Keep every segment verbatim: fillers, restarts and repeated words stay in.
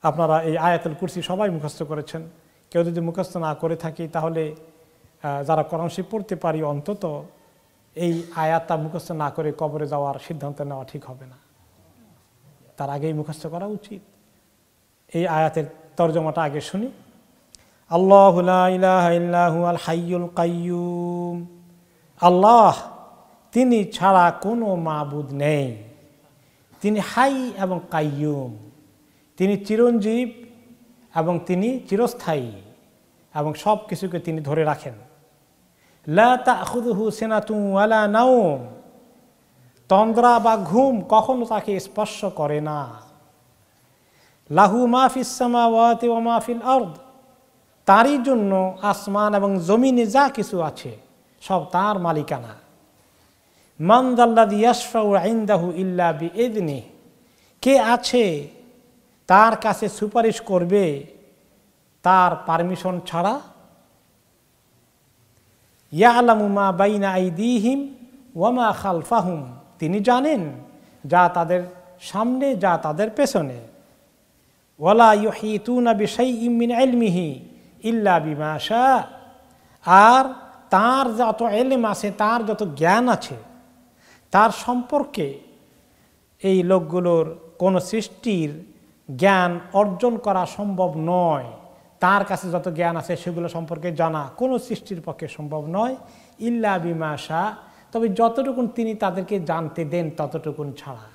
আপনারা এই আয়াতুল কুরসি সবাই মুখস্থ করেছেন। কেউ যদি মুখস্থ না করে থাকি তাহলে যারা কোরআন শরীফ পড়তে পারি অন্তত এই আয়াতটা মুখস্থ না করে কবরে যাওয়ার সিদ্ধান্ত নেওয়া ঠিক হবে না, তার আগেই মুখস্থ করা উচিত। এই আয়াতের তর্জমাটা আগে শুনি। আল্লাহু লা ইলাহা ইল্লা হুয়াল হাইয়ুল কাইয়ুম, আল্লাহ তিনি ছাড়া কোনো মাবুদ নেই, তিনি হাই এবং কাইয়ুম, তিনি চিরঞ্জীব এবং তিনি চিরস্থায়ী এবং সব কিছুকে তিনি ধরে রাখেন। লা তাখুযুহু সিনাতুন ওয়ালা নাওম, তন্দ্রা বা ঘুম কখনো তাকে স্পর্শ করে না। লাহু মা ফিস সামাওয়াতি ওয়া মা ফিল আরদ, তারই জন্য আসমান এবং জমিনে যা কিছু আছে সব তার মালিকানা। মান যাল্লাযী ইয়াশফাউ ইনদাহু ইল্লা বিইযনিহি, কে আছে তার কাছে সুপারিশ করবে তার পারমিশন ছাড়া। ইয়ালামু মা বাইনা আইদিহিম ওয়া মা খালফাহুম, তিনি জানেন যা তাদের সামনে যা তাদের পেছনে। ওয়ালা ইউহিতুনা বিশাইইম মিন ইলমিহি ইল্লা বিমা শা, আর তার যত ইলম আছে, তার যত জ্ঞান আছে, তার সম্পর্কে এই লোকগুলোর কোনো সৃষ্টির জ্ঞান অর্জন করা সম্ভব নয়। তার কাছে যত জ্ঞান আছে সেগুলো সম্পর্কে জানা কোনো সৃষ্টির পক্ষে সম্ভব নয়। ইল্লা বিমা শা, তবে যতটুকুন তিনি তাদেরকে জানতে দেন ততটুকুন ছাড়া।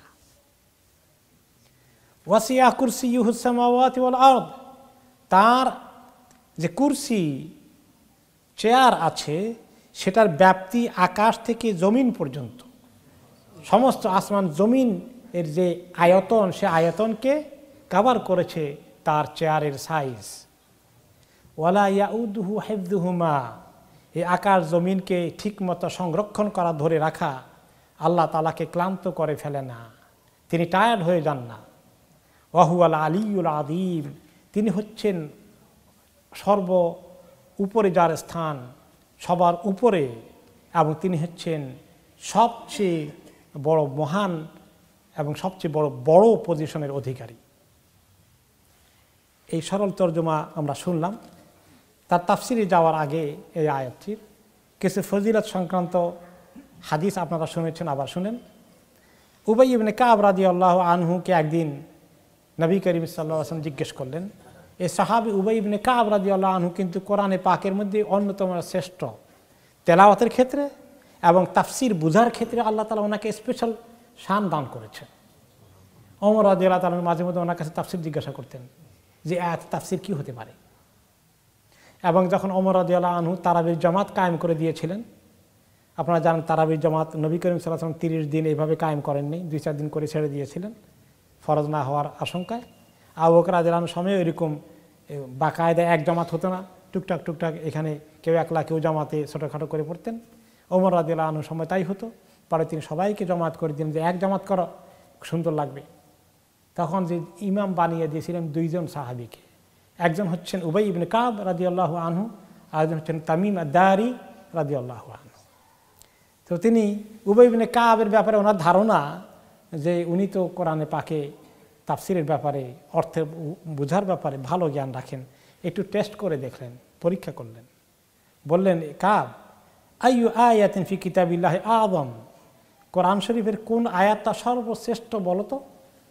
ওয়াসিয়া কুরসিয়ুহুস সামাওয়াতি ওয়াল আরদ, তার যে কুরসি চেয়ার আছে সেটার ব্যাপ্তি আকাশ থেকে জমিন পর্যন্ত, সমস্ত আসমান জমিন এর যে আয়তন সে আয়তনকে কভার করেছে তার চেয়ারের সাইজ। ওয়ালা ইয়াউদুহু হিফযুহুমা, এই আকাশ জমিনকে ঠিকমতো সংরক্ষণ করা ধরে রাখা আল্লাহ তাআলাকে ক্লান্ত করে ফেলে না, তিনি টায়ার্ড হয়ে যান না। ওয়া হুয়াল আলিয়্যুল আযীম, তিনি হচ্ছেন সর্ব উপরে যার স্থান, সবার উপরে, এবং তিনি হচ্ছেন সবচেয়ে বড় মহান এবং সবচেয়ে বড় বড় পজিশনের অধিকারী। এই সরল তর্জমা আমরা শুনলাম। তার তাফসিরে যাওয়ার আগে এই আয়াতটির কিছু ফজিলত সংক্রান্ত হাদিস আপনারা শুনেছেন, আবার শুনেন। উবাই ইবনে কাব রাদিয়াল্লাহু আনহুকে একদিন নবী করিম সাল্লাল্লাহু আলাইহি ওয়াসাল্লাম জিজ্ঞেস করলেন। এই সাহাবী উবাই ইবনে কাব রাদিয়াল্লাহু আনহু কিন্তু কোরআনে পাকের মধ্যে অন্যতম শ্রেষ্ঠ, তেলাওয়াতের ক্ষেত্রে এবং তাফসির বুঝার ক্ষেত্রে আল্লাহ তাআলা ওনাকে স্পেশাল শান দান করেছেন। ওমর রাদিয়াল্লাহু তাআলা মাঝে মধ্যে ওনার কাছে তাফসির জিজ্ঞাসা করতেন যে আয়াত তাফসির কি হতে পারে। এবং যখন ওমর রাদিয়াল্লাহু আনহু তারাবির জামাত কায়েম করে দিয়েছিলেন, আপনারা জানেন তারাবির জামাত নবী করিম সাল্লাল্লাহু আলাইহি ওয়াসাল্লাম তিরিশ দিন এইভাবে কায়েম করেননি, দুই চার দিন করে ছেড়ে দিয়েছিলেন ফরজ না হওয়ার আশঙ্কায়। আবু বকর রাদিয়াল্লাহু আনহুর সময় এরকম বাকায়দা এক জামাত হতো না, টুকটাক টুকটাক এখানে কেউ একলা কেউ জামাতে ছোটোখাটো করে পড়তেন। ওমর রাদিয়াল্লাহু আনহুর সময় তাই হতো। পরে তিনি সবাইকে জামাত করে দিলেন যে এক জামাত করো, সুন্দর লাগবে। তখন যে ইমাম বানিয়ে দিয়েছিলেন দুইজন সাহাবীকে, একজন হচ্ছেন উবাই ইবনে কাব রাদিয়াল্লাহু আনহু, আর একজন হচ্ছেন তামিম আদ-দারি রাদিয়াল্লাহু আনহু। তো তিনি উবাই ইবনে কাবের ব্যাপারে ওনার ধারণা যে উনি তো কোরআনে পাকে তাফসিরের ব্যাপারে, অর্থে বোঝার ব্যাপারে ভালো জ্ঞান রাখেন, একটু টেস্ট করে দেখলেন, পরীক্ষা করলেন। বললেন, কাব আইয়ু আয়াতিন ফি কিতাবিল্লাহি আযম, কোরআন শরীফের কোন আয়াতটা সর্বশ্রেষ্ঠ বলো তো?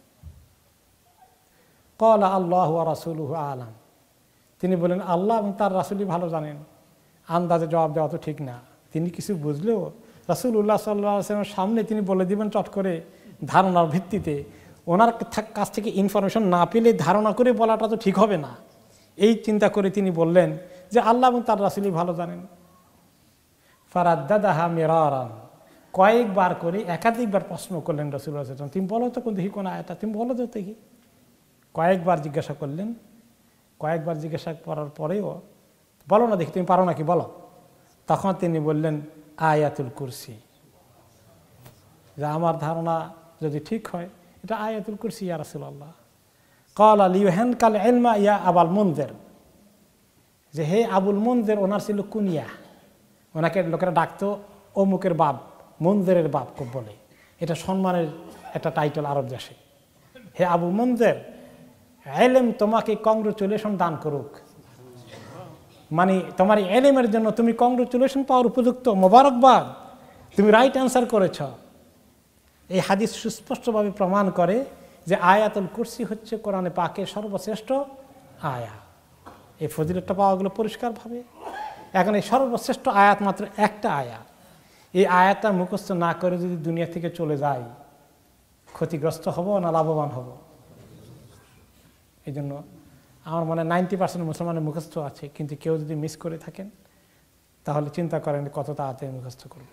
ক্বালা আল্লাহু ওয়া রাসূলুহু আ'লাম, তিনি বলেন আল্লাহ এবং তার রাসূলই ভালো জানেন। আন্দাজে জবাব দেওয়া তো ঠিক না, তিনি কিছু বুঝলেও রাসূলুল্লাহ সাল্লাল্লাহু আলাইহি ওয়াসাল্লামের সামনে তিনি বলে দিবেন চট করে ধারণার ভিত্তিতে। ওনার কাছ থেকে ইনফরমেশন না পেলে ধারণা করে বলাটা তো ঠিক হবে না। এই চিন্তা করে তিনি বললেন যে আল্লাহ এবং তার রাসূলই ভালো জানেন। ফারাদ্দাদাহা মিরারান, কয়েকবার করে একাধিকবার প্রশ্ন করলেন রাসূলুল্লাহ সাল্লাল্লাহু আলাইহি ওয়াসাল্লাম, তুমি বলো তো কোন দেখি কোন আয়াতটা, তুমি বলো তো দেখি। কয়েকবার জিজ্ঞাসা করলেন, কয়েকবার জিজ্ঞাসা করার পরেও বলো না দেখি, তুমি পারো নাকি বলো। তখন তিনি বললেন আয়াতুল কুরসি, যে আমার ধারণা যদি ঠিক হয় এটা আয়াতুল কুরসি ইয়া রাসূলুল্লাহ। ক্বালা লিয়ুহানকাল ইলমা ইয়া আবুল মুনযির, যে হে আবুল মুনযির, ওনার ছিল কুনিয়া, ওনাকে লোকেরা ডাকতো অমুকের বাপ, মুনযিরের বাপ খুব বলে, এটা সম্মানের একটা টাইটেল আরব দেশে। হে আবু মুনযির, ইলম তোমাকে কংগ্রেচুলেশন দান করুক, মানে তোমার ইলমের জন্য তুমি কংগ্রেচুলেশন পাওয়ার উপযুক্ত, মোবারকবাদ, তুমি রাইট অ্যান্সার করেছ। এই হাদিস সুস্পষ্টভাবে প্রমাণ করে যে আয়াতুল কুরসি হচ্ছে কোরআনে পাকের সর্বশ্রেষ্ঠ আয়া। এই ফজিলতটা পাওয়া গেল পরিষ্কারভাবে। এখন এই সর্বশ্রেষ্ঠ আয়াত মাত্র একটা আয়াত, এই আয়াতটা মুখস্থ না করে যদি দুনিয়া থেকে চলে যায়, ক্ষতিগ্রস্ত হব না লাভবান হব? এই জন্য আমার মনে হয় নাইনটি পার্সেন্ট মুসলমানের মুখস্থ আছে, কিন্তু কেউ যদি মিস করে থাকেন তাহলে চিন্তা করেন কত তাড়াতাড়ি মুখস্থ করবে।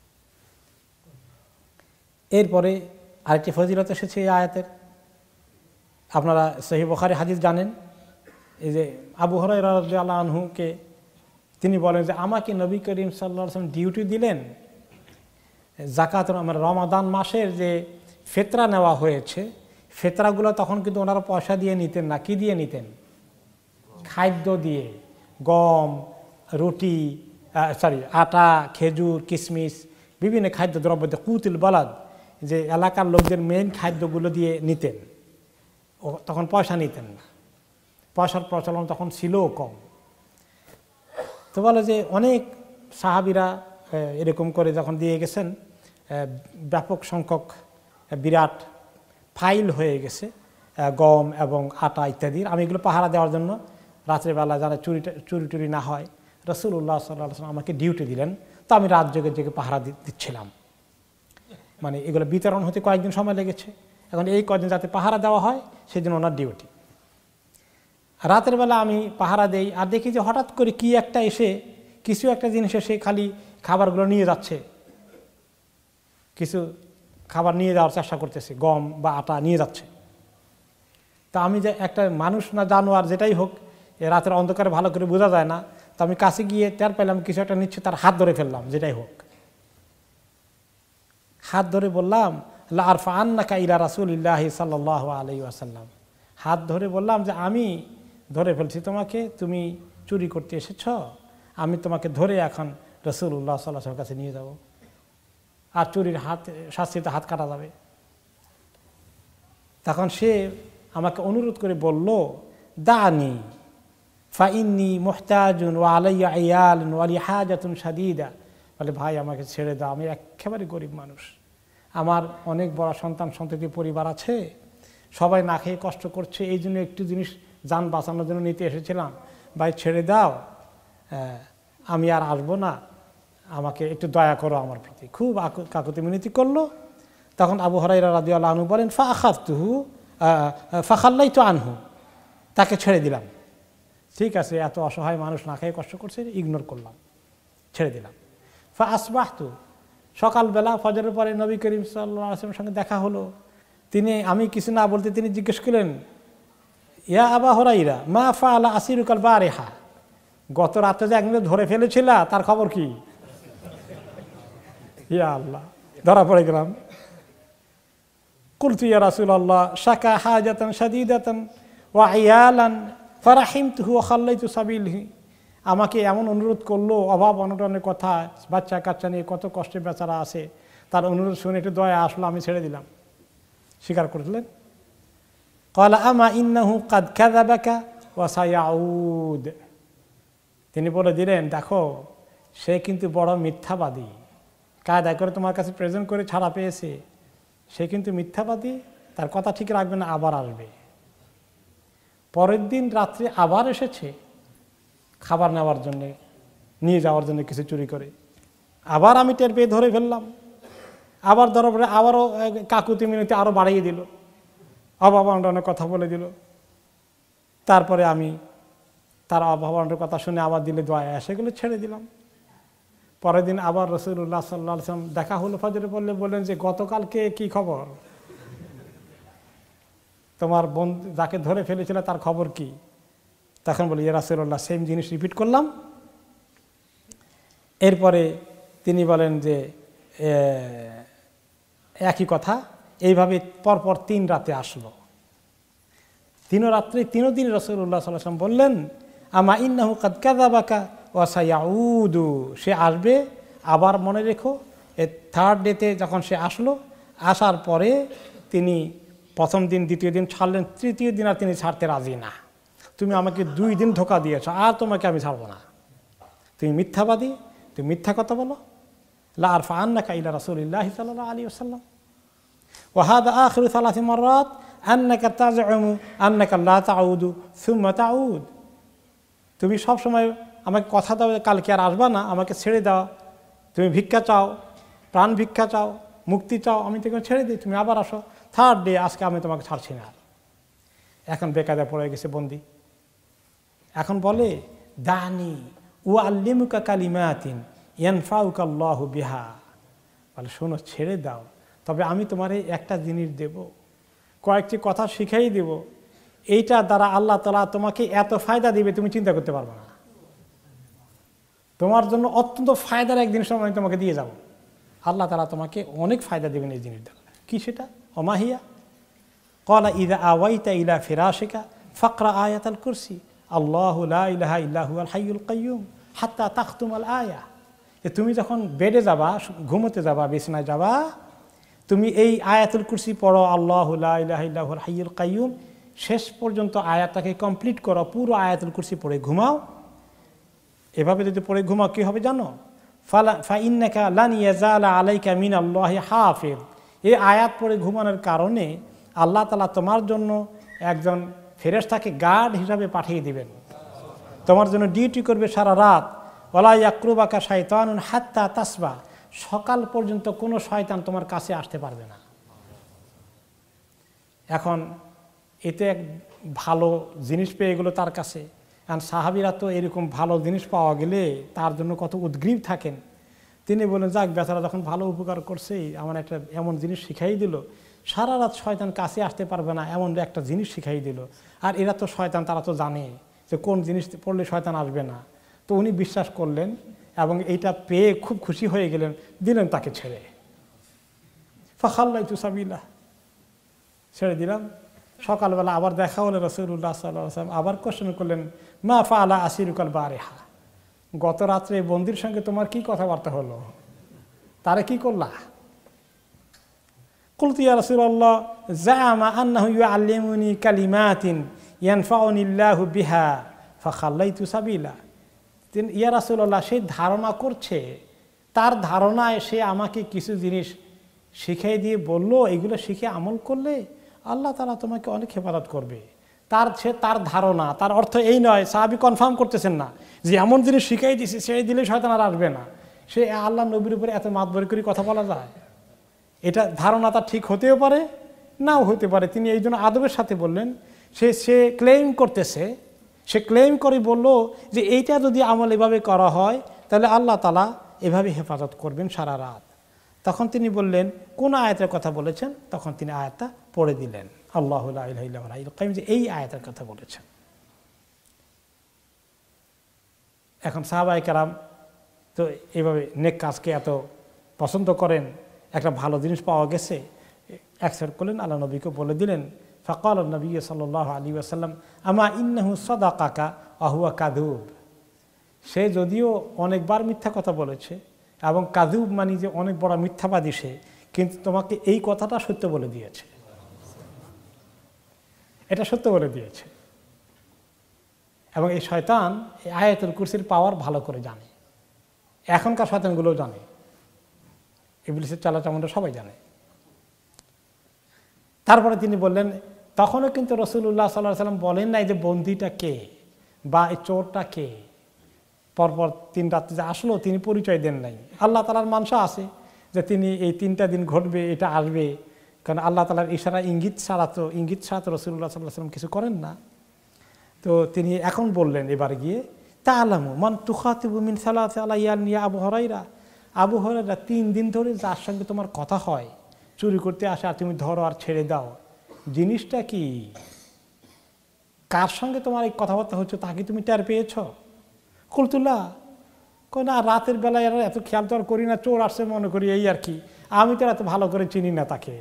এরপরে আরেকটি ফজিলত এসেছে এই আয়াতের। আপনারা সহিহ বুখারী হাদিস জানেন, এই যে আবু হুরায়রা রাদিয়াল্লাহু আনহুকে তিনি বলেন যে আমাকে নবী করিম সাল্লাল্লাহু আলাইহি ওয়াসাল্লাম ডিউটি দিলেন যাকাত, আমার রমাদান মাসের যে ফিতরা নেওয়া হয়েছে, ফিতরাগুলো তখন কিন্তু ওনারা পয়সা দিয়ে নিতেন না, কি দিয়ে নিতেন? খাদ্য দিয়ে, গম, রুটি, সরি আটা, খেজুর, কিশমিশ, বিভিন্ন খাদ্য দ্রব্য দিয়ে, কুতিল বালাদ, যে এলাকার লোকদের মেইন খাদ্যগুলো দিয়ে নিতেন। ও তখন পয়সা নিতেন না, পয়সার প্রচলন তখন ছিলও কম। তো বলে যে অনেক সাহাবীরা এরকম করে যখন দিয়ে গেছেন, ব্যাপক সংখ্যক বিরাট ফাইল হয়ে গেছে গম এবং আটা ইত্যাদির। আমি এগুলো পাহারা দেওয়ার জন্য রাত্রেবেলা যারা চুরি চুরি টুরি না হয়, রাসূলুল্লাহ সাল্লাল্লাহু আলাইহি ওয়াসাল্লাম আমাকে ডিউটি দিলেন, তো আমি রাত জেগে জেগে পাহারা দিচ্ছিলাম। মানে এগুলো বিতরণ হতে কয়েকদিন সময় লেগেছে, এখন এই কয়েকদিন যাতে পাহারা দেওয়া হয় সেই জন্য ওনার ডিউটি। রাতের বেলা আমি পাহারা দেই, আর দেখি যে হঠাৎ করে কি একটা এসে কিছু একটা জিনিস এসে খালি খাবারগুলো নিয়ে যাচ্ছে, কিছু খাবার নিয়ে যাওয়ার চেষ্টা করতেছে, গম বা আটা নিয়ে যাচ্ছে। তা আমি যে একটা মানুষ না জানোয়ার যেটাই হোক, রাতের অন্ধকারে ভালো করে বোঝা যায় না, তো আমি কাছে গিয়ে টের পেলাম কিছু একটা নিচ্ছে, তার হাত ধরে ফেললাম, যেটাই হোক হাত ধরে বললাম লা আরফাআন্নাকা ইলা রাসূলিল্লাহি সাল্লাল্লাহু আলাইহি ওয়াসাল্লাম, হাত ধরে বললাম যে আমি ধরে ফেলছি তোমাকে, তুমি চুরি করতে এসেছ, আমি তোমাকে ধরে এখন রাসূলুল্লাহ সাল্লাল্লাহু আলাইহি ওয়াসাল্লামের কাছে নিয়ে যাব, আর চুরির হাত শাস্তিতে হাত কাটা যাবে। তখন সে আমাকে অনুরোধ করে বলল, দানি ফাইন্নি মুহতাজুন ওয়া আলাইয়া আয়ালুন ওয়া লি হাজাতুন শাদীদা, বলে ভাই আমাকে ছেড়ে দাও, আমি একেবারে গরিব মানুষ, আমার অনেক বড় সন্তান সন্ততি পরিবার আছে, সবাই না খেয়ে কষ্ট করছে, এই জন্য একটু জিনিস যান বাঁচানোর জন্য নিতে এসেছিলাম, ভাই ছেড়ে দাও, আমি আর আসবো না, আমাকে একটু দয়া করো আমার প্রতি। খুব কাকুতি মিনতি করলো। তখন আবু হুরায়রা রাদিয়াল্লাহু আনহু বলেন ফা আখাযতুহু ফাখাল্লাইতু আনহু, তাকে ছেড়ে দিলাম। ঠিক আছে, এত অসহায় মানুষ না খেয়ে কষ্ট করছে, ইগনোর করলাম, ছেড়ে দিলাম। ফা আসবাহতু, সকালবেলা ফজরের পরে নবী করিম সাল্লাল্লাহু আলাইহি ওয়াসাল্লামের সঙ্গে দেখা হলো। তিনি, আমি কিছু না বলতে তিনি জিজ্ঞেস করলেন, ইয়া আবা হুরায়রা মা ফাআলা আসিরুকাল বারিহা, গত রাতে যে একজন ধরে ফেলেছিলা তার খবর কি? ইয়া আল্লাহ, ধরা পড়ে গেলাম। কুলতু ইয়া রাসূলুল্লাহ শাকা হাজাতান শাদীদাতান ওয়া আয়ালান ফারাহিমতুহু ওয়া খাল্লাইতু সাবিলহি, আমাকে এমন অনুরোধ করলো, অভাব অনটনের কথা, বাচ্চা কাচ্চা নিয়ে কত কষ্টে বেচারা আছে, তার অনুরোধ শুনে একটু দয়া আসলো, আমি ছেড়ে দিলাম। স্বীকার করলেন। ক্বালা আমা ইন্নাহু কাদ কাযাবাকা ওয়া সায়াউদ, তিনি বলে দিলেন দেখো সে কিন্তু বড় মিথ্যাবাদী, কায়দা করে তোমার কাছে প্রেজেন্ট করে ছাড়া পেয়েছে, সে কিন্তু মিথ্যাবাদী, তার কথা ঠিক রাখবে না, আবার আসবে। পরের দিন রাত্রে আবার এসেছে খাবার নেওয়ার জন্য, নিয়ে যাওয়ার জন্য কিছু চুরি করে, আবার আমি টের পেয়ে ধরে ফেললাম, আবার ধরা পড়ে আবারও কাকুতি মিনতি আরও বাড়িয়ে দিল, অভাব অনটনের কথা বলে দিল। তারপরে আমি তার অভাব অনটনের কথা শুনে আবার দিলে দোয়া, সেগুলো ছেড়ে দিলাম। পরের দিন আবার রাসূলুল্লাহ সাল্লাল্লাহু আলাইহি ওয়াসাল্লাম দেখা হলো, ফজরে বললে বললেন যে গতকালকে কি খবর, তোমার বন্ধু যাকে ধরে ফেলেছিল তার খবর কি? তখন বলি ইয়া রাসূলুল্লাহ সেম জিনিস রিপিট করলাম। এরপরে তিনি বলেন যে একই কথা, এইভাবে পরপর তিন রাতে আসলো। তিন রাত্রে তিনও দিন রাসূলুল্লাহ সাল্লাল্লাহু আলাইহি ওয়াসাল্লাম বললেন আমা ইন্নাহু কাদ কাযাবাকা ওয়া সায়াউদু, সে আসবে, আবার মনে রেখো। এ থার্ড ডেতে যখন সে আসলো, আসার পরে তিনি প্রথম দিন দ্বিতীয় দিন ছাড়লেন, তৃতীয় দিন আর তিনি ছাড়তে রাজি না। তুমি আমাকে দুই দিন ধোঁকা দিয়েছ, আর তোমাকে আমি ছাড়বো না। তুমি মিথ্যাবাদী, তুমি মিথ্যা কথা বলো। লা আরফা আন্নাকা ইলা রাসূলিল্লাহি সাল্লাল্লাহু আলাইহি ওয়াসাল্লাম ওয়া হাযা আখিরু সালাসি মাররাত আন্নাকা তাজউমু আন্নাকা লা তাউদু সুম্মা তাউদ। তুমি সব সময় আমাকে কথা দাও কালকে আর আসবা না, আমাকে ছেড়ে দাও। তুমি ভিক্ষা চাও, প্রাণ ভিক্ষা চাও, মুক্তি চাও, আমি তোকে ছেড়ে দিই, তুমি আবার আসো। থার্ড ডে আজকে আমি তোমাকে ছাড়ছি না। এখন বেকায়দা পড়ে গেছে বন্দি। এখন বলে দানি ও আল্লিমুকা কালিমাতিন ইয়ানফাউকা আল্লাহু বিহা। বলে শোনো, ছেড়ে দাও, তবে আমি তোমার এই একটা জিনিস দেব, কয়েকটি কথা শিখাই দেব, এইটা দ্বারা আল্লাহ তাআলা তোমাকে এত ফায়দা দিবে তুমি চিন্তা করতে পারবে না। তোমার জন্য অত্যন্ত ফায়দার এক জিনিস আমি তোমাকে দিয়ে যাব। আল্লাহ তাআলা তোমাকে অনেক ফায়দা দেবেন এই জিনিস দ্বারা। কি সেটা? ওমাহিয়া ক্বালা ইযা আওয়াইতা ইলা ফিরাশিকা ফাকরা আয়াতাল কুরসি আল্লাহু লা ইলাহা ইল্লা হুয়াল হাইয়ুল কাইয়ুম হাত্তা তাখতুমাল আয়া। তুমি যখন বেডে যাবা, ঘুমোতে যাবা, বিছানায় যাবা, তুমি এই আয়াতুল কুরসি পড়ো, আল্লাহু লা ইলাহা ইল্লা হুয়াল হাইয়ুল কাইয়ুম, শেষ পর্যন্ত আয়াতটাকে কমপ্লিট করো, পুরো আয়াতুল কুরসি পড়ে ঘুমাও। এভাবে যদি পড়ে ঘুমাও কি হবে জানো? ফালা ফা ইন্নাকা লান ইয়াজালা আলাইকা মিনাল্লাহি হাফিজ। এই আয়াত পড়ে ঘুমানোর কারণে আল্লাহ তাআলা তোমার জন্য একজন ফেরেশতাকে গার্ড হিসাবে পাঠিয়ে দিবেন, তোমার জন্য ডিউটি করবে সারা রাত। ওয়ালা ইয়াকরুবাকা শাইতানুন হাত্তা তাসবা, সকাল পর্যন্ত কোনো শয়তান তোমার কাছে আসতে পারবে না। এখন এতে এক ভালো জিনিস পেয়ে গেলো তার কাছে। কারণ সাহাবীরা তো এরকম ভালো জিনিস পাওয়া গেলে তার জন্য কত উদ্গ্রীব থাকেন। তিনি বলেন, যাক বেচারা যখন ভালো উপকার করছেই, আমার একটা এমন জিনিস শিখাই দিল, সারা রাত শয়তান কাছে আসতে পারবে না, এমন একটা জিনিস শিখাই দিল। আর এরা তো শয়তান, তারা তো জানে যে কোন জিনিস পড়লে শয়তান আসবে না। তো উনি বিশ্বাস করলেন এবং এইটা পেয়ে খুব খুশি হয়ে গেলেন, দিলেন তাকে ছেড়ে। ফাখাল্লাইতু সাবিলা, ছেড়ে দিলাম। সকালবেলা আবার দেখা হলো রাসূলুল্লাহ সাল্লাল্লাহু আলাইহি ওয়াসাল্লাম, আবার কোশ্চেন করলেন, মা ফাআলা আসিরুকাল বারিহা, গত রাত্রে বন্দির সঙ্গে তোমার কি কথাবার্তা হলো, তারে কি করলা? কুলতু ইয়া রাসূলুল্লাহ জাআমা আন্নাহু ইউআল্লিমুনি কালিমাতিন ইয়ানফাউনিল্লাহু বিহা ফাখাল্লাইতু সাবিলা। ইয়া রাসূলুল্লাহ, সে ধারণা করছে, তার ধারণায় সে আমাকে কিছু জিনিস শিখিয়ে দিয়ে বলল, এগুলো শিখে আমল করলে আল্লাহ তাআলা তোমাকে অনেক হেফাজত করবে। তার সে তার ধারণা, তার অর্থ এই নয়, সাহাবী কনফার্ম করতেছেন না যে এমন জিনিস শিখাই দিয়েছে সেই দিলে শয়তান আর আসবে না। সে আল্লাহ নবীর উপরে এত মাতবরি করে কথা বলা যায়? এটা ধারণা তার ঠিক হতেও পারে, নাও হতে পারে। তিনি এই জন্য আদবের সাথে বললেন। সে সে ক্লেম করতেছে, সে ক্লেম করে বলল যে এইটা যদি আমল এভাবে করা হয় তাহলে আল্লাহ তাআলা এভাবে হেফাজত করবেন সারা রাত। তখন তিনি বললেন, কোন আয়াতের কথা বলেছেন? তখন তিনি আয়াতটা পড়ে দিলেন, আল্লাহু লা ইলাহা ইল্লা হুয়াল হাইয়ুল কাইয়ুম, যে এই আয়াতের কথা বলেছেন। এখন সাহাবায়ে কেরাম তো এইভাবে নেক কাজকে এত পছন্দ করেন, একটা ভালো জিনিস পাওয়া গেছে, অ্যাকসেপ্ট করলেন, আল্লাহ নবীকে বলে দিলেন। ফাকাল নবী সাল্লাল্লাহু আলাইহি ওয়াসাল্লাম আমা ইন্নাহু সাদাকাকা ওয়া হুয়া কাযুব। সে যদিও অনেকবার মিথ্যা কথা বলেছে এবং কাযুব মানে যে অনেক বড় মিথ্যাবাদী সে, কিন্তু তোমাকে এই কথাটা সত্য বলে দিয়েছে, এটা সত্য বলে দিয়েছে। এবং এই শয়তান এই আয়াতুল কুরসির পাওয়ার ভালো করে জানে, এখনকার শয়তানগুলোও জানে, ইবলিসের চালাচামুন্ডা সবাই জানে। তারপরে তিনি বললেন, তখনও কিন্তু রাসূলুল্লাহ সাল্লাল্লাহু আলাইহি ওয়াসাল্লাম বলেন নাই যে বন্দীটা কে বা এই চোরটা কে। পরপর তিন রাত্রে যে আসলো তিনি পরিচয় দেন নাই। আল্লাহ তাআলার মানসা আছে যে তিনি এই তিনটা দিন ঘটবে, এটা আসবে, কারণ আল্লাহ তাআলার ইশারা ইঙ্গিত ছাড়া তো ইঙ্গিত ছাড়া তো রাসূলুল্লাহ সাল্লাল্লাহু আলাইহি ওয়াসাল্লাম কিছু করেন না। তো তিনি এখন বললেন এবার গিয়ে, তাআলামু মান তুখাতিবু মিন সালাতি আলাইয়ান ইয়া আবু হুরায়রা। আবু হুরায়রা, তিন দিন ধরে যার সঙ্গে তোমার কথা হয়, চুরি করতে আসে আর তুমি ধরো আর ছেড়ে দাও, জিনিসটা কি? কার সঙ্গে তোমার এই কথাবার্তা হচ্ছে তা কি তুমি টের পেয়েছ? কুলতুল্লাহ, কই না, রাতের বেলায় এরা এত খেয়াল তো আর করি না, চোর আসছে মনে করি, এই আর কি, আমি তো এত ভালো করে চিনি না তাকে।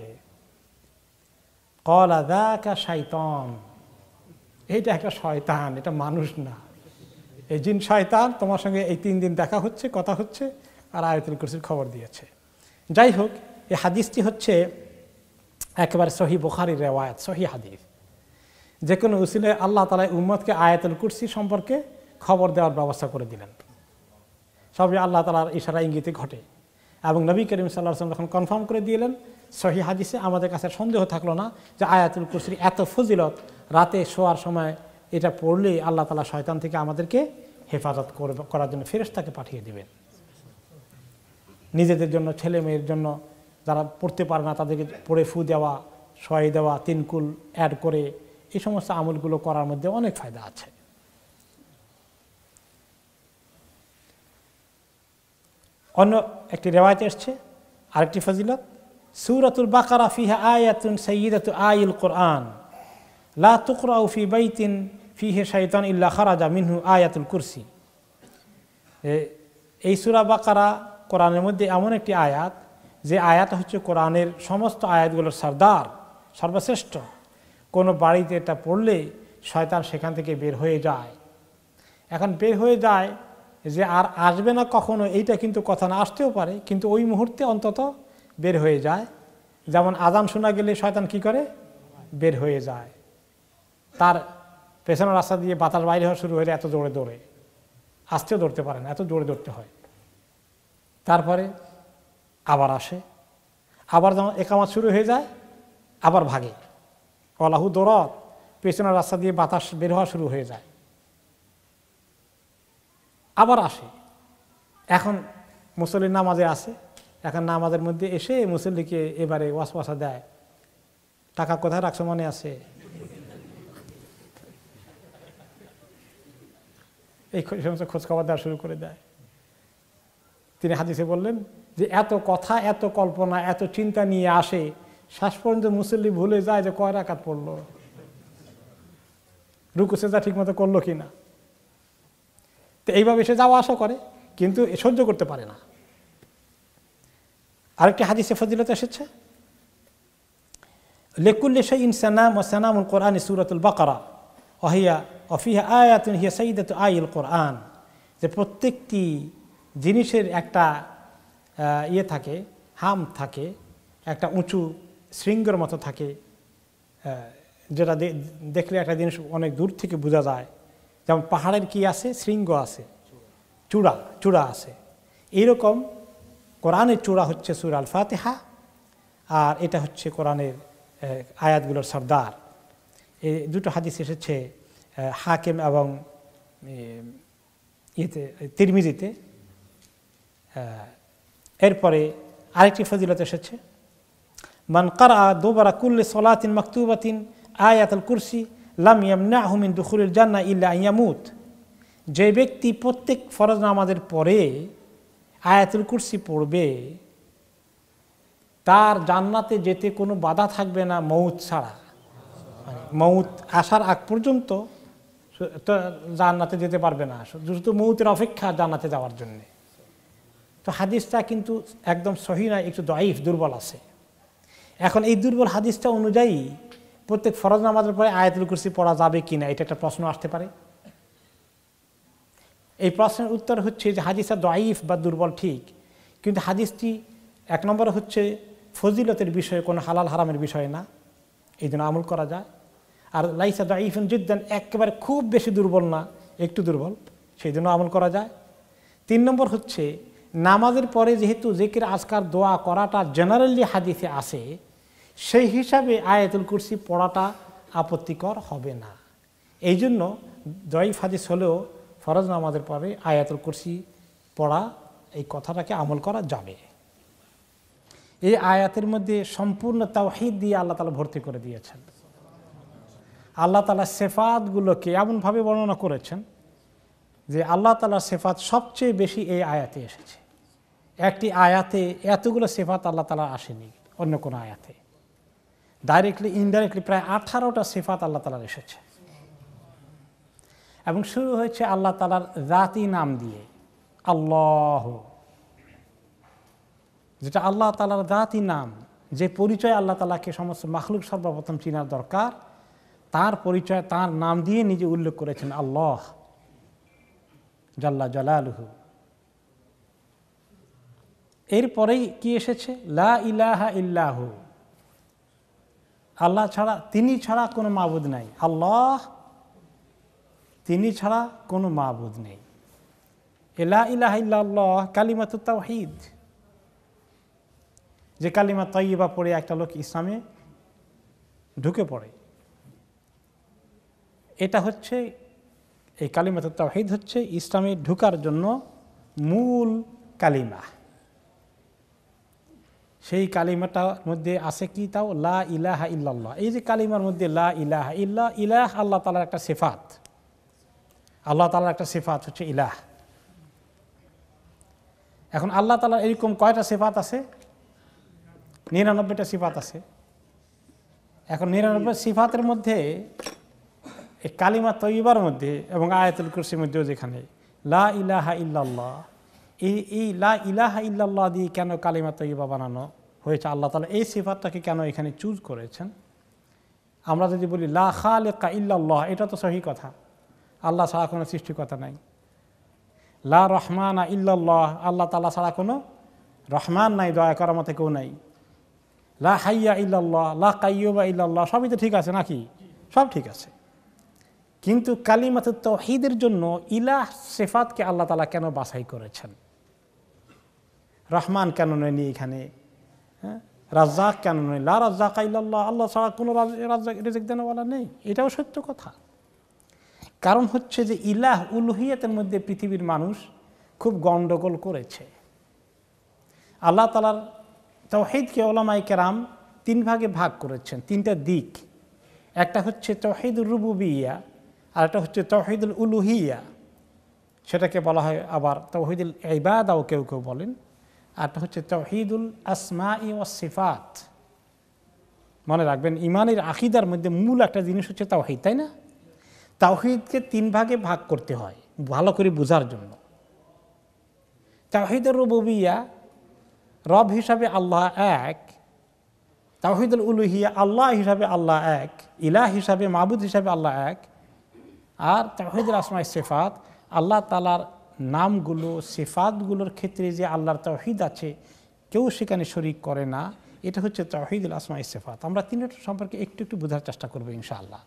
ক্বালা যাকা শাইতান, এইটা একটা শয়তান, এটা মানুষ না, এই জিন শয়তান তোমার সঙ্গে এই তিন দিন দেখা হচ্ছে, কথা হচ্ছে আর আয়াতুল কুরসির খবর দিয়েছে। যাই হোক, এই হাদিসটি হচ্ছে একেবারে সহি বুখারীর রিওয়ায়াত, সহি হাদিস। যে কোনো উসিলায় আল্লাহ তাআলা উম্মতকে আয়াতুল কুরসি সম্পর্কে খবর দেওয়ার ব্যবস্থা করে দিলেন। সবই আল্লাহ তাআলার ইশারা ইঙ্গিতে ঘটে এবং নবী করিম সাল্লাল্লাহু আলাইহি ওয়াসাল্লাম যখন কনফার্ম করে দিলেন সহি হাদিসে, আমাদের কাছে সন্দেহ থাকলো না যে আয়াতুল কুরসির এত ফজিলত, রাতে শোয়ার সময় এটা পড়লে আল্লাহ তাআলা শয়তান থেকে আমাদেরকে হেফাজত করার জন্য ফেরেশতাকে পাঠিয়ে দিবেন। নিজেদের জন্য, ছেলে মেয়ের জন্য যারা পড়তে পারে না তাদেরকে পড়ে ফু দেওয়া, শোয়াই দেওয়া, তিন কুল অ্যাড করে এই সমস্ত আমলগুলো করার মধ্যে অনেক ফায়দা আছে। অন্য একটি রিওয়ায়াতে এসেছে আরেকটি ফজিলত, সূরাতুল বাকারা ফিহা আয়াতুন সাইয়্যিদাতু আইল কোরআন লা তুকরাউ ফি বাইতিন ফিহি শাইতান ইল্লা খারাজা মিনহু আয়াতুল কুরসি। এই সূরা বাকারা কোরআনের মধ্যে এমন একটি আয়াত যে আয়াত হচ্ছে কোরআনের সমস্ত আয়াতগুলোর সরদার, সর্বশ্রেষ্ঠ। কোনো বাড়িতে এটা পড়লে শয়তান সেখান থেকে বের হয়ে যায়। এখন বের হয়ে যায় যে আর আসবে না কখনো, এইটা কিন্তু কথা না, আসতেও পারে, কিন্তু ওই মুহূর্তে অন্তত বের হয়ে যায়। যেমন আজান শোনা গেলে শয়তান কি করে, বের হয়ে যায়। তার পেছনের রাস্তা দিয়ে বাতাস বাইরে হওয়া শুরু হলে এত জোরে দৌড়ে, আসতেও দৌড়তে পারে না, এত জোরে দৌড়তে হয়। তারপরে আবার আসে, আবার যখন একামাত শুরু হয়ে যায় আবার ভাগে, অলাহু দৌড়ত, পেছনের রাস্তা দিয়ে বাতাস বের হওয়া শুরু হয়ে যায়, আবার আসে। এখন মুসল্লির নামাজে আসে, এখন নামাজের মধ্যে এসে মুসল্লিকে এবারে ওয়াসওয়াসা দেয়, টাকা কোথায় রাখছো মনে আছে, এই সমস্ত খোঁজখবর দেওয়া শুরু করে দেয়। তিনি হাদিসে বললেন যে এত কথা, এত কল্পনা, এত চিন্তা নিয়ে আসে, শেষ পর্যন্ত মুসল্লি ভুলে যায় যে কয় রাকাত পড়লো, রুকু সেজদা ঠিক মতো করলো কিনা। তো এইভাবে সে যাওয়া আসা করে, কিন্তু সহ্য করতে পারে না। আরেকটি হাদিসে ফজিলত এসেছে, লিকুল্লি শাইইন সানাম ওয়া সানামুল কোরআনি সূরাতুল বাকারা ওয়া হিয়া ওয়া ফিহা আয়াতুন হিয়া সাইয়্যিদাতু আইল কোরআন। যে প্রত্যেকটি জিনিসের একটা ইয়ে থাকে, হাম থাকে, একটা উঁচু শৃঙ্গের মতো থাকে, যেটা দেখলে একটা জিনিস অনেক দূর থেকে বোঝা যায়। যেমন পাহাড়ের কি আছে, শৃঙ্গ আছে, চূড়া চূড়া আছে। এইরকম কোরআনের চূড়া হচ্ছে সূরা আল ফাতিহা, আর এটা হচ্ছে কোরআনের আয়াতগুলোর সরদার। এই দুটো হাদিস এসেছে হাকিম এবং ইয়েতে তিরমিজিতে। এরপরে আরেকটি ফজিলত এসেছে, মান ক্বারা দুবারা কুল্লি সলাতিন মাকতুবাতিন আয়াতুল কুরসি লাম ইয়ামনাহু মিন দুখুলিল জান্নাহ ইল্লা আন ইয়ামুত। যে ব্যক্তি প্রত্যেক ফরজ নামাজের পরে আয়াতুল কুরসি পড়বে তার জান্নাতে যেতে কোনো বাধা থাকবে না মউত ছাড়া। মানে মউত আসার আগ পর্যন্ত জান্নাতে যেতে পারবে না, শুধু মউতের অপেক্ষা জান্নাতে যাওয়ার জন্যে। তো হাদিসটা কিন্তু একদম সহি না, একটু দাঈফ, দুর্বল আছে। এখন এই দুর্বল হাদিসটা অনুযায়ী প্রত্যেক ফরজ নামাজের পরে আয়াতুল কুরসি পড়া যাবে কিনা, এটা একটা প্রশ্ন আসতে পারে। এই প্রশ্নের উত্তর হচ্ছে যে হাদিসটা দাঈফ বা দুর্বল ঠিক, কিন্তু হাদিসটি এক নম্বরে হচ্ছে ফজিলতের বিষয়ে, কোনো হালাল হারামের বিষয় না, এই জন্য আমল করা যায়। আর লাইসা দাঈফুন জিদ্দান, একেবারে খুব বেশি দুর্বল না, একটু দুর্বল, সেই জন্য আমল করা যায়। তিন নম্বর হচ্ছে নামাজের পরে যেহেতু জিকির আজকার দোয়া করাটা জেনারেলি হাদিসে আসে, সেই হিসাবে আয়াতুল কুরসি পড়াটা আপত্তিকর হবে না। এই জন্য দাঈফ হাদিস হলেও ফরজ নামাজের পরে আয়াতুল কুরসি পড়া, এই কথাটাকে আমল করা যাবে। এই আয়াতের মধ্যে সম্পূর্ণ তাওহীদ দিয়ে আল্লাহ তাআলা ভর্তি করে দিয়েছেন। আল্লাহ তাআলা সিফাতগুলোকে এমনভাবে বর্ণনা করেছেন যে আল্লাহ তাআলার সিফাত সবচেয়ে বেশি এই আয়াতে এসেছে। একটি আয়াতে এতগুলো সিফাত আল্লাহ তাআলা আসেনি অন্য কোনো আয়াতে। ডাইরেক্টলি ইনডাইরেক্টলি প্রায় আঠারোটা সিফাত আল্লাহ তাআলার এসেছে, এবং শুরু হয়েছে আল্লাহ তাআলার জাতি নাম দিয়ে, আল্লাহ, যেটা আল্লাহ তাআলার জাতি নাম, যে পরিচয় আল্লাহ তাআলাকে সমস্ত মাখলুক সর্বপ্রথম চিনার দরকার, তার পরিচয় তার নাম দিয়ে নিজে উল্লেখ করেছেন, আল্লাহ জাল্লা জালালুহু। এরপরেই কি এসেছে, লা ইলাহা ইল্লাহু, আল্লাহ ছাড়া, তিনি ছাড়া কোনো মাবুদ নাই, আল্লাহ তিনি ছাড়া কোনো মাবুদ নেই। লা ইলাহা ইল্লাল্লাহ কালিমাতুত তাওহীদ, যে কালিমা তাইয়্যিবা পড়ে একটা লোক ইসলামে ঢুকে পড়ে, এটা হচ্ছে এই কালিমাতুত তাওহীদ হচ্ছে ইসলামে ঢুকার জন্য মূল কালিমা। সেই কালিমাটার মধ্যে আছে কি, তাও লা ইলাহা ইল্লাল্লাহ। এই যে কালিমার মধ্যে লা ইলাহা ইল্লা, ইলাহ আল্লাহ তাআলার একটা সিফাত, আল্লাহ তাআলার একটা সিফাত হচ্ছে ইলাহ। এখন আল্লাহ তাআলার এরকম কয়টা সিফাত আছে? নিরানব্বইটা সিফাত আছে। এখন নিরানব্বই সিফাতের মধ্যে এই কালিমা তয়্যিবার মধ্যে এবং আয়াতুল কুরসির মধ্যেও যেখানে লা ইলাহা ইল্লাল্লাহ, এই এই লা ইলাহা ইল্লাল্লাহ দিয়ে কেন কালিমা তয়্যিবা বানানো হয়েছে, আল্লাহ তাআলা এই সিফাতটাকে কেন এখানে চুজ করেছেন? আমরা যদি বলি লা খালিকা ইল্লাল্লাহ, এটা তো সহি কথা, আল্লাহ ছাড়া কোনো সৃষ্টিকর্তা নাই। লা রহমানা ইল্লাল্লাহ, আল্লাহ তাআলা ছাড়া কোনো রহমান নাই, দয়া করার মতো কেউ নাই। লা হাইয়া ইল্লাল্লাহ, লা কাইয়ুমা ইল্লাল্লাহ, সবই তো ঠিক আছে নাকি? সব ঠিক আছে, কিন্তু কালিমাতুত তাওহীদের জন্য ইলাহ সিফাতকে আল্লাহ তাআলা কেন বাছাই করেছেন? রহমান কেন নেই এখানে? হ্যাঁ, রাজ্জাক কেন নেই? লা রাজ্জাকা ইল্লাল্লাহ, আল্লাহ ছাড়া কোনো রাজ্জাক রিজিক দেওয়ালা নেই, এটাও সত্য কথা। কারণ হচ্ছে যে ইলাহ উলুহিয়াতের মধ্যে পৃথিবীর মানুষ খুব গণ্ডগোল করেছে। আল্লাহ তাআলার তাওহীদকে উলামায়ে কেরাম তিন ভাগে ভাগ করেছেন, তিনটা দিক। একটা হচ্ছে তাওহীদুর রুবুবিয়্যা, আর একটা হচ্ছে তাওহীদুল উলুহিয়্যা, সেটাকে বলা হয় আবার তাওহীদুল ইবাদাও কেউ কেউ বলেন। আরটা হচ্ছে তাওহীদুল আসমাই ওয়াস সিফাত। মনে রাখবেন, ইমানের আকীদার মধ্যে মূল একটা জিনিস হচ্ছে তাওহীদ, তাই না? তাওহীদকে তিন ভাগে ভাগ করতে হয় ভালো করে বোঝার জন্য। তাওহীদুর রুবুবিয়্যা, রব হিসাবে আল্লাহ এক। তাওহীদুল উলুহিয়্যা, আল্লাহ হিসাবে আল্লাহ এক, ইলাহ হিসাবে মাবুদ হিসাবে আল্লাহ এক। আর তাওহীদুল আসমাই সিফাত, আল্লাহ তাআলার নামগুলো সিফাতগুলোর ক্ষেত্রে যে আল্লাহর তাওহীদ আছে, কেউ সেখানে শরীক করে না, এটা হচ্ছে তাওহীদুল আসমাই সিফাত। আমরা তিনটা সম্পর্কে একটু একটু বোঝার চেষ্টা করব ইনশাআল্লাহ।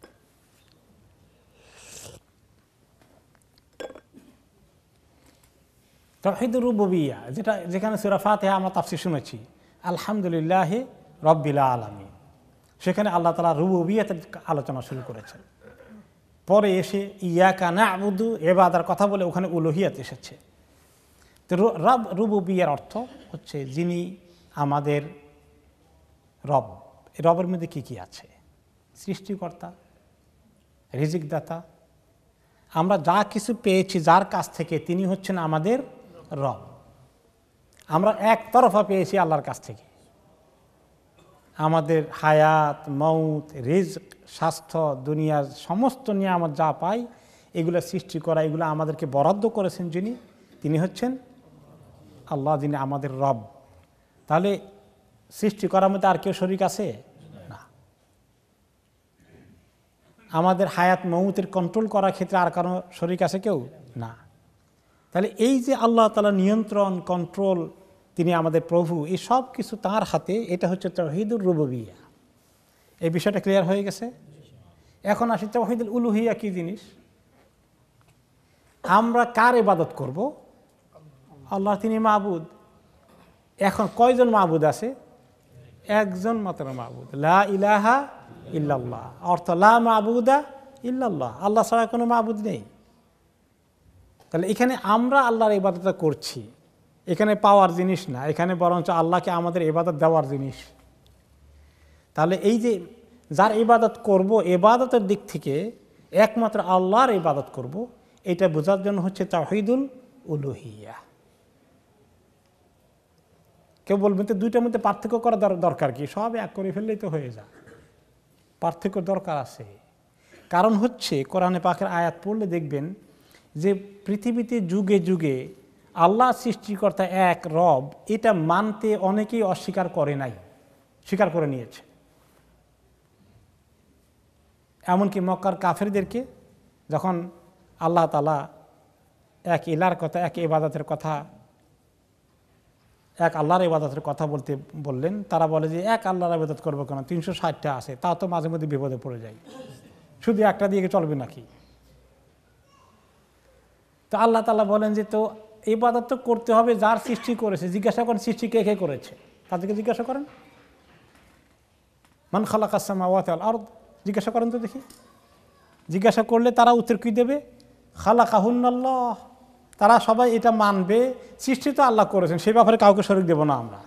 তাওহীদুর রুবুবিয়্যা, যেটা যেখানে সূরা ফাতিহা আমরা তাফসীর শুনেছি, আলহামদুলিল্লাহি রাব্বিল আলামিন, সেখানে আল্লাহ তাআলা রুবুবিয়্যাতের আলোচনা শুরু করেছেন। পরে এসে ইয়াকা না'বুদু, ইবাদার কথা বলে ওখানে উলুহিয়াত এসেছে। তো রব রুবুবিয়্যার অর্থ হচ্ছে যিনি আমাদের রব। রবের মধ্যে কি কি আছে? সৃষ্টিকর্তা, রিজিকদাতা। আমরা যা কিছু পেয়েছি যার কাছ থেকে, তিনি হচ্ছেন আমাদের রব। আমরা একতরফা পেয়েছি আল্লাহর কাছ থেকে। আমাদের হায়াত, মৌত, রিজক, স্বাস্থ্য, দুনিয়ার সমস্ত নিয়ামত যা পাই, এগুলো সৃষ্টি করা, এগুলো আমাদেরকে বরাদ্দ করেছেন যিনি, তিনি হচ্ছেন আল্লাহ, যিনি আমাদের রব। তাহলে সৃষ্টি করার মধ্যে আর কেউ শরীক আছে না। আমাদের হায়াত মৌতের কন্ট্রোল করার ক্ষেত্রে আর কারো শরীক আছে কেউ না। তাহলে এই যে আল্লাহ তাআলা নিয়ন্ত্রণ, কন্ট্রোল, তিনি আমাদের প্রভু, এই সব কিছু তাঁর হাতে, এটা হচ্ছে তাওহীদুর রুবুবিয়্যা। এই বিষয়টা ক্লিয়ার হয়ে গেছে? এখন আসি তাওহীদুল উলুহিয়্যা কি জিনিস। আমরা কার ইবাদত করব? আল্লাহ, তিনি মাবুদ। এখন কয়জন মাবুদ আছে? একজন মাত্র মাবুদ, লা ইলাহা ইল্লাল্লাহ, অর্থ লা মাবুদা ইল্লাল্লাহ, আল্লাহ ছাড়া কোনো মাবুদ নেই। তাহলে এখানে আমরা আল্লাহর ইবাদতটা করছি, এখানে পাওয়ার জিনিস না, এখানে বরঞ্চ আল্লাহকে আমাদের ইবাদত দেওয়ার জিনিস। তাহলে এই যে যার ইবাদত করব, ইবাদতের দিক থেকে একমাত্র আল্লাহর ইবাদত করব, এটা বোঝার জন্য হচ্ছে তাওহীদুল উলুহিয়্যা। কেউ বলবেন তো দুইটার মধ্যে পার্থক্য করা দরকার কি? সব এক করে ফেললেই তো হয়ে যায়। পার্থক্য দরকার আছে। কারণ হচ্ছে কোরআনে পাকের আয়াত পড়লে দেখবেন যে পৃথিবীতে যুগে যুগে আল্লাহ সৃষ্টিকর্তা এক রব, এটা মানতে অনেকেই অস্বীকার করে নাই, স্বীকার করে নিয়েছে। এমনকি মক্কার কাফেরদেরকে যখন আল্লাহ তাআলা এক ইলার কথা, এক ইবাদতের কথা এক আল্লাহর ইবাদতের কথা বলতে বললেন, তারা বলে যে এক আল্লাহর ইবাদত করবো কেন, তিনশো ষাটটা আছে, তাও তো মাঝে মধ্যে বিপদে পড়ে যায়, শুধু একটা দিয়ে চলবে নাকি? তো আল্লাহ তাআলা বলেন যে তো ইবাদত তো করতে হবে যার সৃষ্টি করেছে। জিজ্ঞাসা করেন সৃষ্টি কে কে করেছে, তাদেরকে জিজ্ঞাসা করেন। মান খালাকাস সামাওয়াতি ওয়াল আরদ, জিজ্ঞাসা করেন তো দেখি। জিজ্ঞাসা করলে তারা উত্তর কী দেবে? খালাকাহুন্নাল্লাহ। তারা সবাই এটা মানবে, সৃষ্টি তো আল্লাহ করেছেন, সেই ব্যাপারে কাউকে শরীক দেব না আমরা।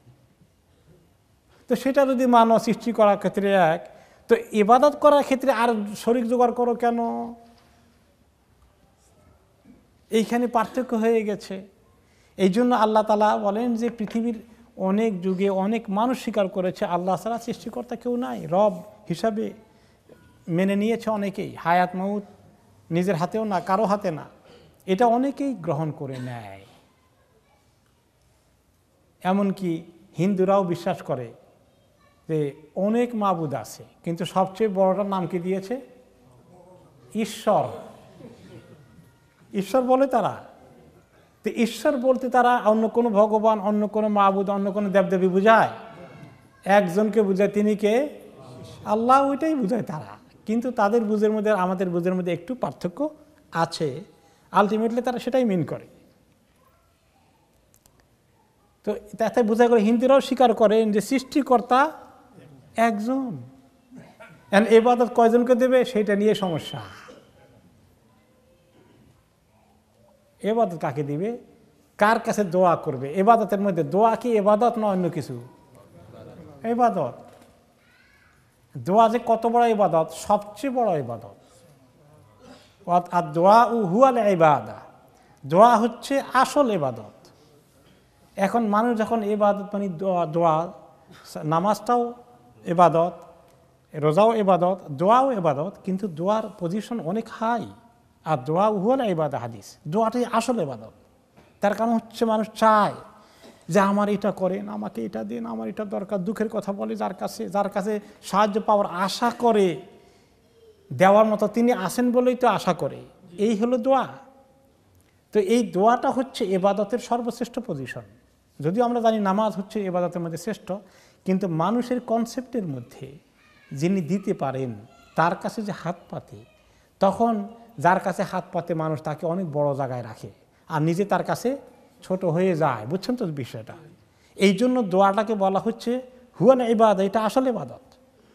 তো সেটা যদি মানো সৃষ্টি করার ক্ষেত্রে এক, তো ইবাদত করার ক্ষেত্রে আর শরীক জোগাড় করো কেন? এইখানে পার্থক্য হয়ে গেছে। এই জন্য আল্লাহ তাআলা বলেন যে পৃথিবীর অনেক যুগে অনেক মানুষ স্বীকার করেছে আল্লাহ ছাড়া সৃষ্টিকর্তা কেউ নাই, রব হিসাবে মেনে নিয়েছে অনেকেই। হায়াত মউত নিজের হাতেও না, কারো হাতে না, এটা অনেকেই গ্রহণ করে নেয়। এমনকি হিন্দুরাও বিশ্বাস করে যে অনেক মাবুদ আছে, কিন্তু সবচেয়ে বড়টার নাম কি দিয়েছে? ঈশ্বর। ঈশ্বর বলে তারা। তো ঈশ্বর বলতে তারা অন্য কোনো ভগবান, অন্য কোনো মাবুদ, অন্য কোনো দেবদেবী বুঝায়? একজনকে বুঝায়, তিনি কে? আল্লাহ। ওইটাই বুঝায় তারা। কিন্তু তাদের বুঝের মধ্যে আমাদের বুঝের মধ্যে একটু পার্থক্য আছে। আলটিমেটলি তারা সেটাই মিন করে। তো তাতে বোঝা করে হিন্দুরাও স্বীকার করেন যে সৃষ্টিকর্তা একজন। ইবাদত কয়জনকে দেবে সেটা নিয়ে সমস্যা। ইবাদত কাকে দিবে, কার কাছে দোয়া করবে? ইবাদতের মধ্যে দোয়া কি ইবাদত না অন্য কিছু? ইবাদত। দোয়া যে কত বড় ইবাদত, সবচেয়ে বড় ইবাদত। আর দোয়া উ হুয়াল ইবাদা, দোয়া হচ্ছে আসল ইবাদত। এখন মানুষ যখন ইবাদত মানে দোয়া, দোয়া নামাজটাও ইবাদত, রোজাও ইবাদত, দোয়াও ইবাদত, কিন্তু দোয়ার পজিশন অনেক হাই। আর দোয়া হুয়াল ইবাদা হাদিস, দোয়াটাই আসল ইবাদত। তার কারণ হচ্ছে মানুষ চায় যে আমার এটা করেন, আমাকে এটা দেন, আমার এটা দরকার, দুঃখের কথা বলে যার কাছে, যার কাছে সাহায্য পাওয়ার আশা করে, দেওয়ার মতো তিনি আসেন বলেই তো আশা করে। এই হলো দোয়া। তো এই দোয়াটা হচ্ছে ইবাদতের সর্বশ্রেষ্ঠ পজিশন। যদিও আমরা জানি নামাজ হচ্ছে ইবাদতের মধ্যে শ্রেষ্ঠ, কিন্তু মানুষের কনসেপ্টের মধ্যে যিনি দিতে পারেন তার কাছে যে হাত পাতে, তখন যার কাছে হাত পাতে মানুষ তাকে অনেক বড় জায়গায় রাখে আর নিজে তার কাছে ছোট হয়ে যায়। বুঝছেন তো বিষয়টা? এই জন্য দোয়াটাকে বলা হচ্ছে হুয়াল ইবাদা, এটা আসলে ইবাদত।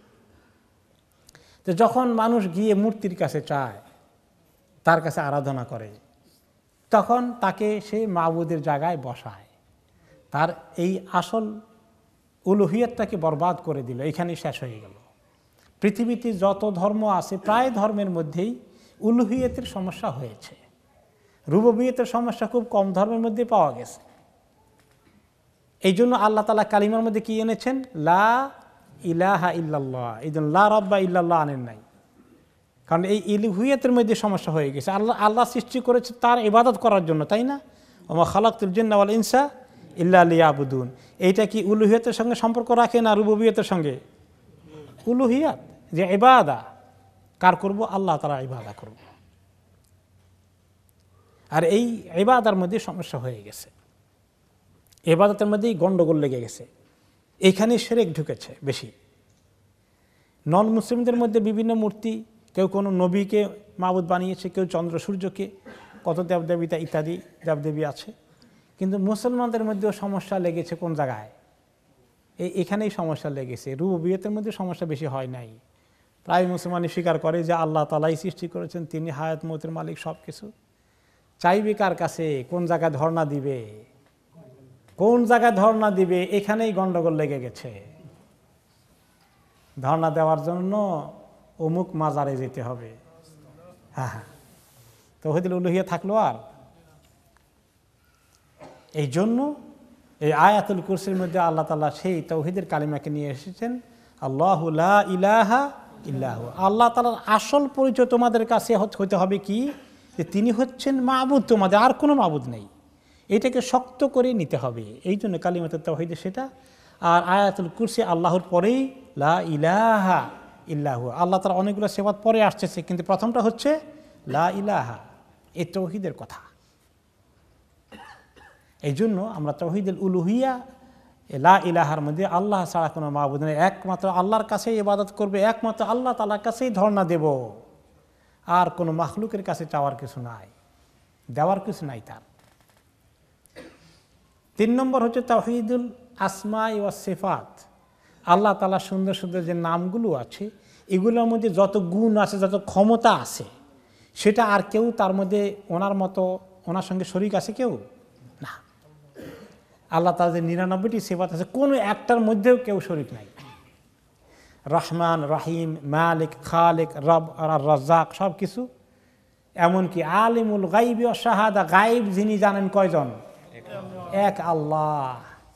তো যখন মানুষ গিয়ে মূর্তির কাছে চায়, তার কাছে আরাধনা করে, তখন তাকে সেই মাবুদের জায়গায় বসায়, তার এই আসল উলুহিয়তটাকে বরবাদ করে দিল, এখানেই শেষ হয়ে গেল। পৃথিবীতে যত ধর্ম আছে প্রায় ধর্মের মধ্যেই উলুহিয়তের সমস্যা হয়েছে, রুবুবিয়তের সমস্যা খুব কম ধর্মের মধ্যে পাওয়া গেছে। এই জন্য আল্লাহ তাআলা কালিমার মধ্যে কি এনেছেন? লা ইলাহা ইল্লাল্লাহ। এই জন্য লা রাব্বা ইল্লাল্লাহ আনেন নাই, কারণ এই উলুহিয়তের মধ্যে সমস্যা হয়ে গেছে। আল্লাহ আল্লাহ সৃষ্টি করেছে তার ইবাদত করার জন্য, তাই না? ওমা খালাকতুল জিন্না ওয়াল ইনসা ইল্লা লিয়াবুদুন। এইটা কি উলুহিয়তের সঙ্গে সম্পর্ক রাখে না রুবুবিয়তের সঙ্গে? উলুহিয়াত যে ইবাদা কার করব? আল্লাহ তাআলা ইবাদা করব। আর এই ইবাদার মধ্যে সমস্যা হয়ে গেছে, ইবাদতের মধ্যেই গন্ডগোল লেগে গেছে। এইখানে শিরক ঢুকেছে বেশি। নন মুসলিমদের মধ্যে বিভিন্ন মূর্তি, কেউ কোনো নবীকে মাবুদ বানিয়েছে, কেউ চন্দ্র সূর্যকে, কত দেবদেবিতা ইত্যাদি দেবদেবী আছে। কিন্তু মুসলমানদের মধ্যেও সমস্যা লেগেছে কোন জায়গায়? এই এখানেই সমস্যা লেগেছে। রুবুবিয়তের মধ্যে সমস্যা বেশি হয় নাই। প্রায় মুসলমানই স্বীকার করে যে আল্লাহ তাআলাই সৃষ্টি করেছেন, তিনি হায়াত মউতের মালিক, সব কিছু। চাইবে কার কাছে? কোন জায়গায় ধর্ণা দিবে? কোন জায়গায় ধর্ণা দিবে? এখানেই গন্ডগোল লেগে গেছে। ধর্ণা দেওয়ার জন্য অমুক মাজারে যেতে হবে। হ্যাঁ হ্যাঁ, তাওহীদুল উলুহিয়া থাকলো আর। এই জন্য এই আয়াতুল কুরসির মধ্যে আল্লাহ তাআলা সেই তাওহীদের কালিমাকে নিয়ে এসেছেন, আল্লাহু লা ইলাহা ইল্লাহু। আল্লাহ তাআলার আসল পরিচয় তোমাদের কাছে হতে হবে কি? যে তিনি হচ্ছেন মাবুদ, তোমাদের আর কোনো মাবুদ নেই। এটাকে শক্ত করে নিতে হবে। এই জন্য কালিমাতুত তাওহীদ সেটা। আর আয়াতুল কুরসি আল্লাহর পরেই লা ইলাহা ইল্লাহু। আল্লাহ তাআলা অনেকগুলো সিফাত পরে আসছে, কিন্তু প্রথমটা হচ্ছে লা ইলাহা, এই তাওহীদের কথা। এই জন্য আমরা তাওহীদুল উলুহিয়া লা ইলাহার মধ্যে আল্লাহ ছাড়া কোনো মাবুদ নেই, একমাত্র আল্লাহর কাছেই ইবাদত করবে, একমাত্র আল্লাহ তাআলার কাছেই ধর্ণা দেব, আর কোনো মাখলুকের কাছে চাওয়ার কিছু নাই, দেওয়ার কিছু নাই তার। তিন নম্বর হচ্ছে তাওহীদুল আসমা ওয়াস সিফাত। আল্লাহ তাআলার সুন্দর সুন্দর যে নামগুলো আছে এগুলোর মধ্যে যত গুণ আছে, যত ক্ষমতা আছে, সেটা আর কেউ তার মধ্যে ওনার মতো ওনার সঙ্গে শরীক আছে কেউ না। আল্লাহ তাআলার যে নিরানব্বইটি সিফাত আছে কোনো একটার মধ্যেও কেউ শরীক নাই। রহমান, রহিম, মালিক, খালিক, রব আর রাজ্জাক সব কিছু। এমনকি আলিমুল গাইবি ওয়াশ শাহাদা, গায়েব যিনি জানেন কয়জন? এক আল্লাহ।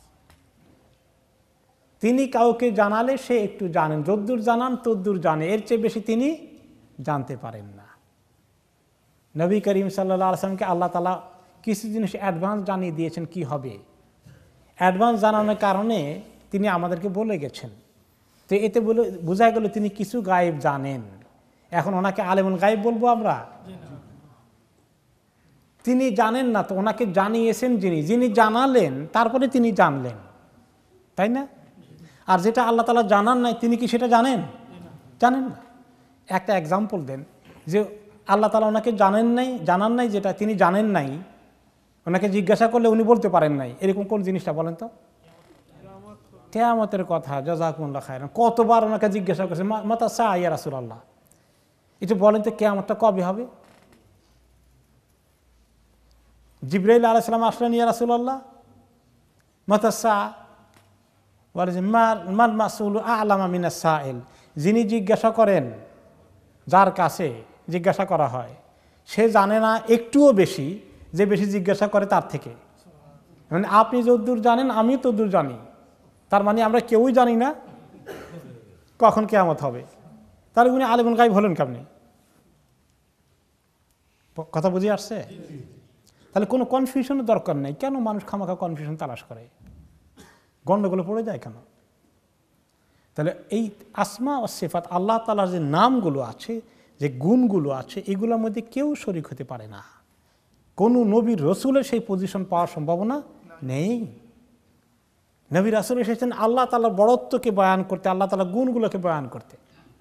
তিনি কাউকে জানালে সে একটু জানেন, যদ্দূর জানান তদ্দূর জানে, এর চেয়ে বেশি তিনি জানতে পারেন না। নবী করিম সাল্লাল্লাহু আলাইহি ওয়াসাল্লামকে আল্লাহ তাআলা কিছু জিনিস অ্যাডভান্স জানিয়ে দিয়েছেন কি হবে। অ্যাডভান্স জানানোর কারণে তিনি আমাদেরকে বলে গেছেন। তো এতে বলে বোঝা গেল তিনি কিছু গায়েব জানেন। এখন ওনাকে আলেমুল গায়েব বলবো আমরা? তিনি জানেন না, তো ওনাকে জানিয়েছেন যিনি, যিনি জানালেন তারপরে তিনি জানলেন, তাই না? আর যেটা আল্লাহ তাআলা জানান নাই তিনি কি সেটা জানেন? জানেন না। একটা এক্সাম্পল দেন যে আল্লাহ তাআলা ওনাকে জানেন নাই, জানান নাই, যেটা তিনি জানেন নাই, ওনাকে জিজ্ঞাসা করলে উনি বলতে পারেন নাই, এরকম কোন জিনিসটা বলেন তো? কিয়ামতের কথা। জাযাকুমুল্লাহ খায়রান। কতবার ওনাকে জিজ্ঞাসা করছে মাতা সা ইয়া রাসূলুল্লাহ, এটা বলেন তো কিয়ামতটা কবে হবে? জিবরাইল আলাইহিস সালাম আসলেন, ইয়া রাসূলুল্লাহ মাতা সা, বলে যে মাল মাসউলু আ'লামা মিনাস সাইল, যিনি জিজ্ঞাসা করেন, যার কাছে জিজ্ঞাসা করা হয় সে জানে না একটুও বেশি যে বেশি জিজ্ঞাসা করে তার থেকে। মানে আপনি যতদূর জানেন আমি ততদূর জানি, তার মানে আমরা কেউই জানি না কখন কিয়ামত হবে। তাহলে উনি আলিমুল গায়ব হলেন কেমনি? কথা বুঝে আসছে? তাহলে কোনো কনফিউশনের দরকার নেই। কেন মানুষ খামাখা কনফিউশন তালাশ করে, গন্ডগোলে পড়ে যায় কেন? তাহলে এই আসমা ও সিফাত, আল্লাহ তাআলার যে নামগুলো আছে, যে গুণগুলো আছে, এগুলোর মধ্যে কেউ শরীক হতে পারে না। কোনো নবীর রসুলের সেই পজিশন পাওয়ার সম্ভাবনা নেই। নবী রাসূল এসেছেন আল্লাহ তাআলার বড়ত্বকে বয়ান করতে, আল্লাহ তাআলার গুণগুলোকে বয়ান করতে।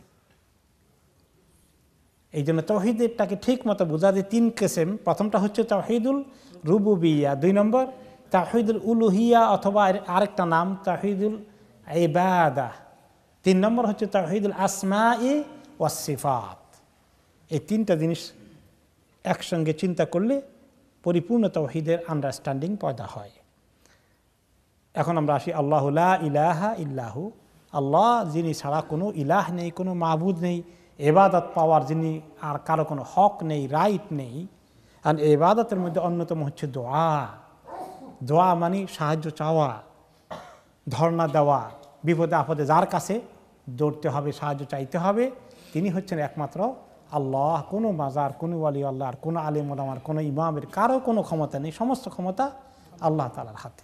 এই জন্য তাওহীদটাকে ঠিক মতো বোঝা যে তিন কিসম। প্রথমটা হচ্ছে তাওহীদুল রুবুবিয়্যাহ, দুই নম্বর তাওহীদুল উলুহিয়্যাহ অথবা আরেকটা নাম তাওহীদুল ইবাদাহ, তিন নম্বর হচ্ছে তাওহীদুল আসমাই ওয়াস সিফাত। এই তিনটা জিনিস একসঙ্গে চিন্তা করলে পরিপূর্ণ তাওহীদের আন্ডারস্ট্যান্ডিং পয়দা হয়। এখন আমরা আসি আল্লাহু লা ইলাহা ইল্লাহু, আল্লাহ যিনি ছাড়া কোনো ইলাহ নেই, কোনো মাবুদ নেই, ইবাদত পাওয়ার যিনি আর কারো কোনো হক নেই, রাইট নেই। আর ইবাদতের মধ্যে অন্যতম হচ্ছে দোয়া। দোয়া মানে সাহায্য চাওয়া, ধর্ণা দেওয়া, বিপদে আপদে যার কাছে দৌড়তে হবে, সাহায্য চাইতে হবে, তিনি হচ্ছেন একমাত্র আল্লাহ। কোনো মাজার, কোনো ওয়ালি আল্লাহর, কোনো আলিম ওলামার, কোনো ইমামের কারো কোনো ক্ষমতা নেই, সমস্ত ক্ষমতা আল্লাহ তাআলার হাতে।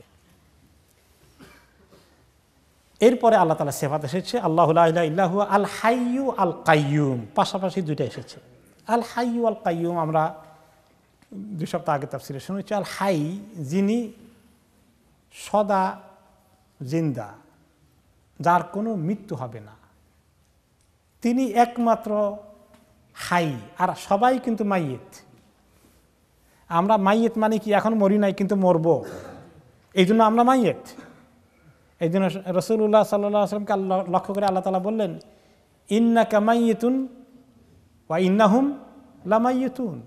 এরপরে আল্লাহ তাআলা সিফাত এসেছে আল্লাহু লা ইলাহা ইল্লা হুয়া আল হাইয়্যু আল কাইয়্যুম, পাশাপাশি দুইটা এসেছে। আল হাইয়্যু আল কাইয়্যুম আমরা দুই সপ্তাহ আগে তাফসিরে শুনেছি। আল হাই, যিনি সদা জিন্দা, যার কোনো মৃত্যু হবে না, তিনি একমাত্র হাই। আর সবাই কিন্তু মাইয়েত। আমরা মাইয়েত মানে কি, এখন মরি নাই কিন্তু মরবো, এই জন্য আমরা মাইয়েত। এই জন্য রাসূলুল্লাহ সাল্লাল্লাহু আলাইহি ওয়াসাল্লামকে আল্লাহ লক্ষ্য করে আল্লাহ তাআলা বললেন ইন্নাকা মাইয়িতুন ওয়া ইন্নাহুম লামাইয়িতুন,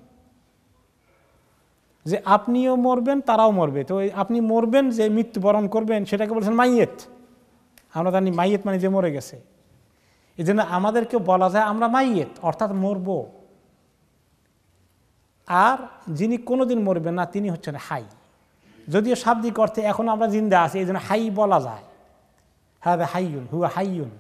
যে আপনিও মরবেন তারাও মরবে। তো আপনি মরবেন, যে মৃত্যুবরণ করবেন সেটাকে বলছেন মাইয়েত। আমরা জানি মাইয়েত মানে যে মরে গেছে। এই জন্য আমাদেরকে বলা যায় আমরা মাইয়েত, অর্থাৎ মরব। আর যিনি কোনোদিন মরবেন না তিনি হচ্ছেন হাই। যদিও শাব্দিক অর্থে এখন আমরা জিন্দা আছি, এই জন্য হাই বলা যায়। হাদা হাইয়ুন, হুয়া হাইয়ুন,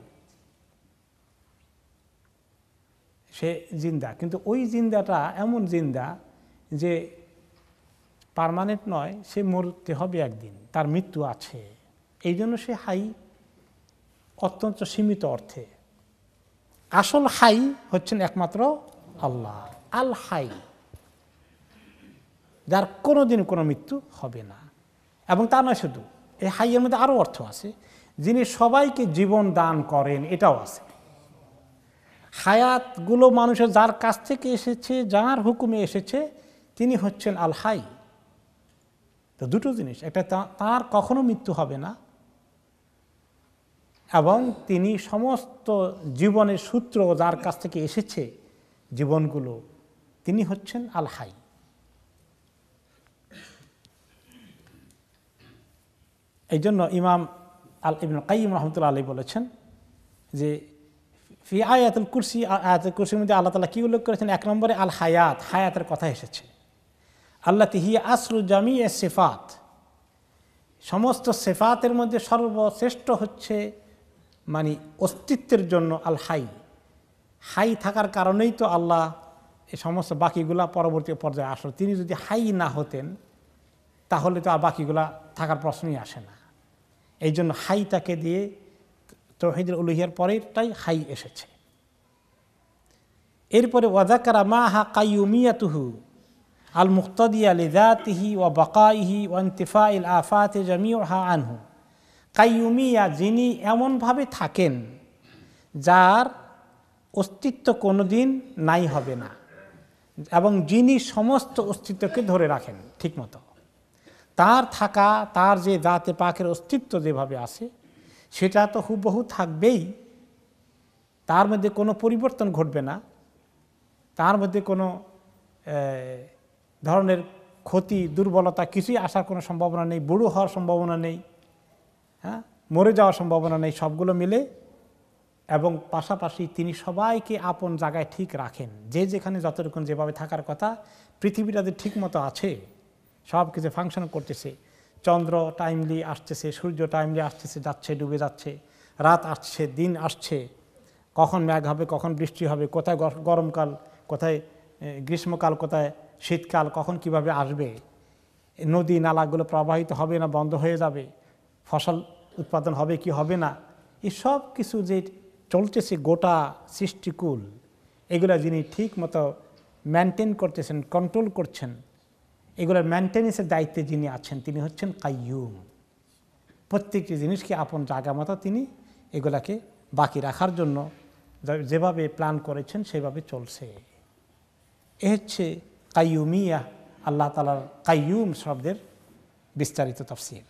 সে জিন্দা। কিন্তু ওই জিন্দাটা এমন জিন্দা যে পার্মানেন্ট নয়, সে মরতে হবে একদিন, তার মৃত্যু আছে। এই জন্য সে হাই অত্যন্ত সীমিত অর্থে। আসল হাই হচ্ছেন একমাত্র আল্লাহ, আল হাই, যার কোনোদিন কোনো মৃত্যু হবে না। এবং তা নয় শুধু, এই হাইয়ের মধ্যে আরও অর্থ আছে, যিনি সবাইকে জীবন দান করেন, এটাও আছে। হায়াতগুলো মানুষের যার কাছ থেকে এসেছে, যার হুকুমে এসেছে, তিনি হচ্ছেন আল হাই। তো দুটো জিনিস, একটা তাঁর কখনো মৃত্যু হবে না, এবং তিনি সমস্ত জীবনের সূত্র যার কাছ থেকে এসেছে জীবনগুলো, তিনি হচ্ছেন আল হাই। এই জন্য ইমাম আল ইবনে কাইয়ুম রাহমাতুল্লাহ আলাইহি বলেছেন যে ফি আয়াতুল কুরসি, আয়াতুল কুরসির মধ্যে আল্লাহ তাআলা কি উল্লেখ করেছেন? এক নম্বরে আল হায়াত, হায়াতের কথা এসেছে। আল্লাতী হিয়া আসলু জামি'i সিফাত, সমস্ত সিফাতের মধ্যে সর্বশ্রেষ্ঠ হচ্ছে মানে অস্তিত্বের জন্য আল হাই। হাই থাকার কারণেই তো আল্লাহ এই সমস্ত বাকিগুলা পরবর্তী পর্যায়ে আসল। তিনি যদি হাই না হতেন তাহলে তো আর বাকিগুলা থাকার প্রশ্নই আসে না। এই জন্য হাইটাকে দিয়ে তাওহীদুল উলুহিয়ার পরেরটাই হাই এসেছে। এরপরে ওয়াযাকারা মাহা কাইয়ুমিয়াতুহু আল মুক্তাদিয়া লিযাতিহি ওয়া বাকাইহি ওয়া ইনতিফাইল আফাতি জামিউহা আনহু। কাইয়ুমিয়া, যিনি এমনভাবে থাকেন যার অস্তিত্ব কোনোদিন নাই হবে না, এবং যিনি সমস্ত অস্তিত্বকে ধরে রাখেন ঠিকমতো। তার থাকা, তার যে জাতে পাকের অস্তিত্ব যেভাবে আছে সেটা তো হুবহু থাকবেই, তার মধ্যে কোনো পরিবর্তন ঘটবে না, তার মধ্যে কোনো ধরনের ক্ষতি, দুর্বলতা কিছুই আসার কোনো সম্ভাবনা নেই, বুড়ো হওয়ার সম্ভাবনা নেই, হ্যাঁ, মরে যাওয়ার সম্ভাবনা নেই, সবগুলো মিলে। এবং পাশাপাশি তিনি সবাইকে আপন জায়গায় ঠিক রাখেন, যে যেখানে যতটুকু যেভাবে থাকার কথা, পৃথিবীটাতে ঠিক মতো আছে, সব কিছু ফাংশন করতেছে। চন্দ্র টাইমলি আসতেছে, সূর্য টাইমলি আসতেছে, যাচ্ছে, ডুবে যাচ্ছে, রাত আসছে, দিন আসছে, কখন মেঘ হবে, কখন বৃষ্টি হবে, কোথায় গরমকাল, কোথায় গ্রীষ্মকাল, কোথায় শীতকাল, কখন কিভাবে আসবে, নদী নালাগুলো প্রবাহিত হবে না বন্ধ হয়ে যাবে, ফসল উৎপাদন হবে কি হবে না, এই সব কিছু যে চলতেছে গোটা সৃষ্টিকুল, এগুলো যিনি ঠিক মতো মেনটেন করতেছেন, কন্ট্রোল করছেন, এগুলোর মেনটেন্যান্সের দায়িত্বে যিনি আছেন তিনি হচ্ছেন কাইয়ুম। প্রত্যেকটি জিনিসকে আপন জায়গা মতো তিনি এগুলাকে বাকি রাখার জন্য যেভাবে প্ল্যান করেছেন সেভাবে চলছে। এ হচ্ছে কাইয়ুমিয়া, আল্লাহ তাআলার কাইয়ুম শব্দের বিস্তারিত তাফসীর।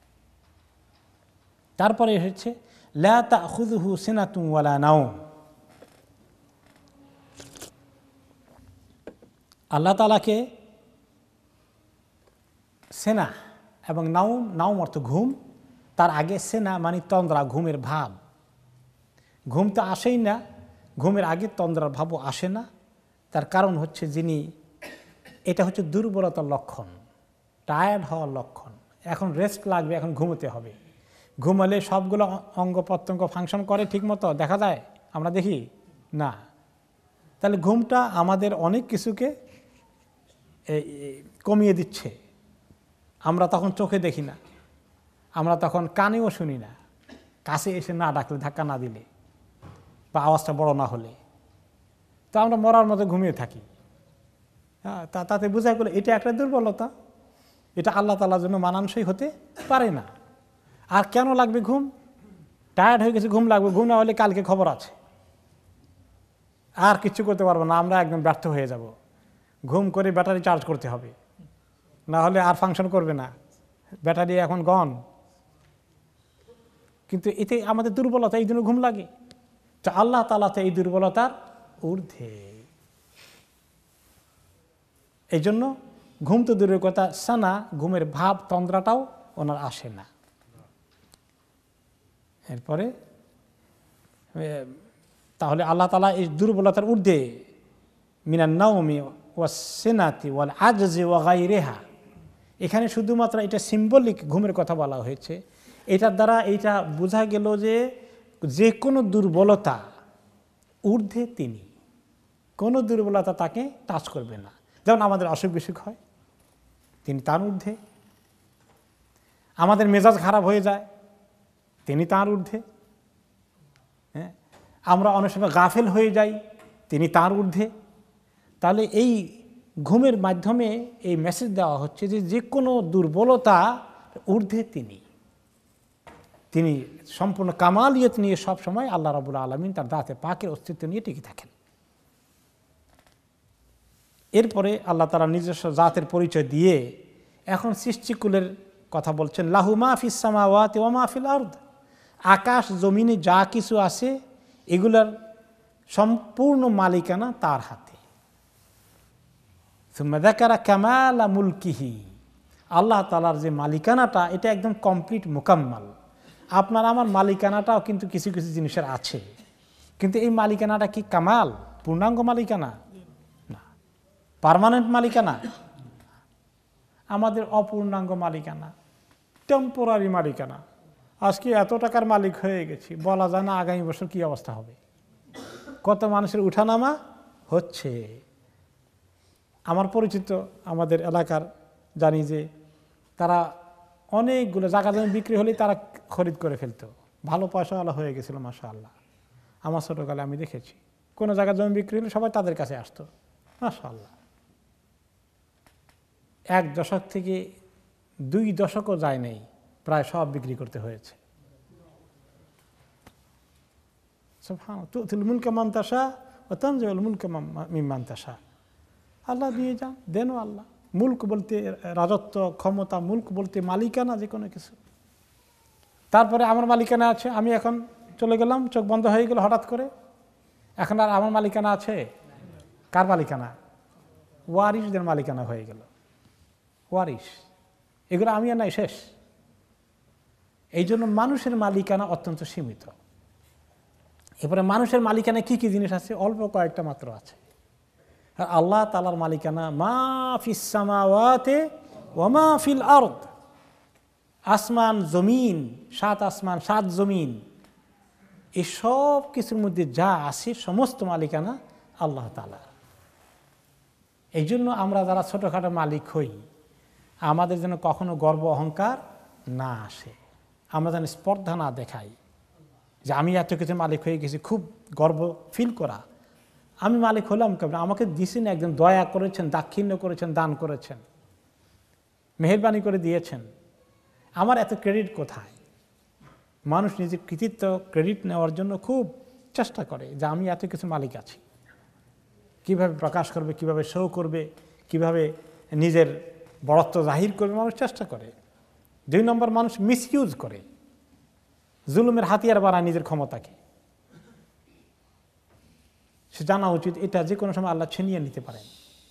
তারপরে হচ্ছে লা তাখুযুহু সিনাতুন ওয়ালা নাওম। আল্লাহ তাআলাকে সেনা এবং নাউম, নাউম অর্থ ঘুম, তার আগে সেনা মানে তন্দ্রা, ঘুমের ভাব। ঘুম তো আসেই না, ঘুমের আগে তন্দ্রার ভাবও আসে না। তার কারণ হচ্ছে যিনি, এটা হচ্ছে দুর্বলতার লক্ষণ, টায়ার্ড হওয়ার লক্ষণ। এখন রেস্ট লাগবে, এখন ঘুমোতে হবে। ঘুমালে সবগুলো অঙ্গ প্রত্যঙ্গ ফাংশন করে ঠিকমতো, দেখা যায়, আমরা দেখি না। তাহলে ঘুমটা আমাদের অনেক কিছুকে কমিয়ে দিচ্ছে। আমরা তখন চোখে দেখি না, আমরা তখন কানেও শুনি না, কাছে এসে না ডাকলে, ধাক্কা না দিলে, বা আওয়াজটা বড় না হলে, তো আমরা মরার মতো ঘুমিয়ে থাকি। হ্যাঁ, তা তাতে বোঝা গেল এটা একটা দুর্বলতা, এটা আল্লাহ তাআলার জন্য মানানসই হতে পারে না। আর কেন লাগবে ঘুম? টায়ার্ড হয়ে গেছে, ঘুম লাগবে। ঘুম না হলে কালকে খবর আছে, আর কিছু করতে পারবো না, আমরা একদম ব্যর্থ হয়ে যাব। ঘুম করে ব্যাটারি চার্জ করতে হবে, না হলে আর ফাংশন করবে না, ব্যাটারি এখন গন। কিন্তু এতে আমাদের দুর্বলতা, এই জন্য ঘুম লাগে। তো আল্লাহ তাআলা তো এই দুর্বলতার ঊর্ধ্বে, এই জন্য ঘুম তো দূরের কথা, সানা ঘুমের ভাব, তন্দ্রাটাও ওনার আসে না। এরপরে তাহলে আল্লাহ তাআলা এই দুর্বলতার ঊর্ধ্বে, মিনান নাওমি ওয়াস সিনাতি ওয়াল আজজি ওয়া গায়রিহা, এখানে শুধুমাত্র এটা সিম্বলিক ঘুমের কথা বলা হয়েছে। এটার দ্বারা এইটা বোঝা গেল যে যে কোনো দুর্বলতা ঊর্ধ্বে তিনি, কোনো দুর্বলতা তাকে টাচ করবে না। যেমন আমাদের অসুখ বিসুখ হয়, তিনি তার ঊর্ধ্বে। আমাদের মেজাজ খারাপ হয়ে যায়, তিনি তার ঊর্ধ্বে। হ্যাঁ, আমরা অনেক সময় গাফেল হয়ে যাই, তিনি তার ঊর্ধ্বে। তাহলে এই ঘুমের মাধ্যমে এই মেসেজ দেওয়া হচ্ছে যে যে কোনো দুর্বলতা ঊর্ধ্বে তিনি তিনি সম্পূর্ণ কামালিয়ত নিয়ে সবসময় আল্লাহ রাব্বুল আলামিন তার দাতে পাকের অস্তিত্ব নিয়ে টিকে থাকেন। এরপরে আল্লাহ তাআলা নিজস্ব জাতের পরিচয় দিয়ে এখন সৃষ্টিকুলের কথা বলছেন। লাহু মা ফিস সামাওয়াতি ওয়া মা ফিল আরদ, আকাশ জমিনে যা কিছু আছে এগুলার সম্পূর্ণ মালিকানা তার হাতে। সুম্মা যাকারা কামালা মুলকিহি, আল্লাহ তাআলার যে মালিকানাটা এটা একদম কমপ্লিট মুকাম্মাল। আপনার আমার মালিকানাটাও কিন্তু কিছু কিছু জিনিসের আছে, কিন্তু এই মালিকানাটা কি কামাল, পূর্ণাঙ্গ মালিকানা না, পার্মানেন্ট মালিকানা। আমাদের অপূর্ণাঙ্গ মালিকানা, টেম্পোরারি মালিকানা। আজকে এত টাকার মালিক হয়ে গেছি, বলা যায় না আগামী বছর কি অবস্থা হবে। কত মানুষের উঠানামা হচ্ছে। আমার পরিচিত আমাদের এলাকার জানি যে তারা অনেকগুলো জায়গা জমি বিক্রি হলেই তারা খরিদ করে ফেলতো, ভালো পয়সাওয়ালা হয়ে গেছিল মাশাআল্লাহ। আমার ছোটোকালে আমি দেখেছি কোনো জায়গা জমি বিক্রি হলে সবাই তাদের কাছে আসতো মাশাআল্লাহ। এক দশক থেকে দুই দশকও যায় নাই, প্রায় সব বিক্রি করতে হয়েছে। সুবহানাল্লাহ, তুতিল মুলকা মান তাশা ওয়া তানজিউল মুলকা মিম্মান তাশা। আল্লাহ দিয়ে যান, দেনও আল্লাহ। মুলক বলতে রাজত্ব, ক্ষমতা, মুলক বলতে মালিকানা, যে কোনো কিছু। তারপরে আমার মালিকানা আছে, আমি এখন চলে গেলাম, চোখ বন্ধ হয়ে গেল হঠাৎ করে, এখন আর আমার মালিকানা আছে? কার মালিকানা? ওয়ারিসদের মালিকানা হয়ে গেল। ওয়ারিস, এগুলো আমি আর নাই, শেষ। এই জন্য মানুষের মালিকানা অত্যন্ত সীমিত। এরপরে মানুষের মালিকানা কি কি জিনিস আছে? অল্প কয়েকটা মাত্র আছে। আর আল্লাহ তাআলার মালিকানা মা ফিস সামাওয়াতি ওয়া মা ফিল আরদ, আসমান জমিন, সাত আসমান সাত জমিন, এই সব কিছুর মধ্যে যা আছে সমস্ত মালিকানা আল্লাহ তাআলা। এই জন্য আমরা যারা ছোটোখাটো মালিক হই, আমাদের যেন কখনো গর্ব অহংকার না আসে, আমরা যেন স্পর্ধা না দেখাই যে আমি এত কিছু মালিক হয়ে গেছি, খুব গর্ব ফিল করা। আমি মালিক হলাম কেমন? আমাকে দিয়েছেন একজন, দয়া করেছেন, দাক্ষিণ্য করেছেন, দান করেছেন, মেহেরবানি করে দিয়েছেন, আমার এত ক্রেডিট কোথায়? মানুষ নিজের কৃতিত্ব ক্রেডিট নেওয়ার জন্য খুব চেষ্টা করে যে আমি এত কিছু মালিক আছি। কিভাবে প্রকাশ করবে, কিভাবে শো করবে, কিভাবে নিজের বড়ত্ব জাহির করবে, মানুষ চেষ্টা করে। দুই নম্বর, মানুষ মিসইউজ করে, জুলুমের হাতিয়ার বানায় নিজের ক্ষমতাকে। সে জানা উচিত এটা যে কোনো সময় আল্লাহ ছিনিয়ে নিতে পারেন।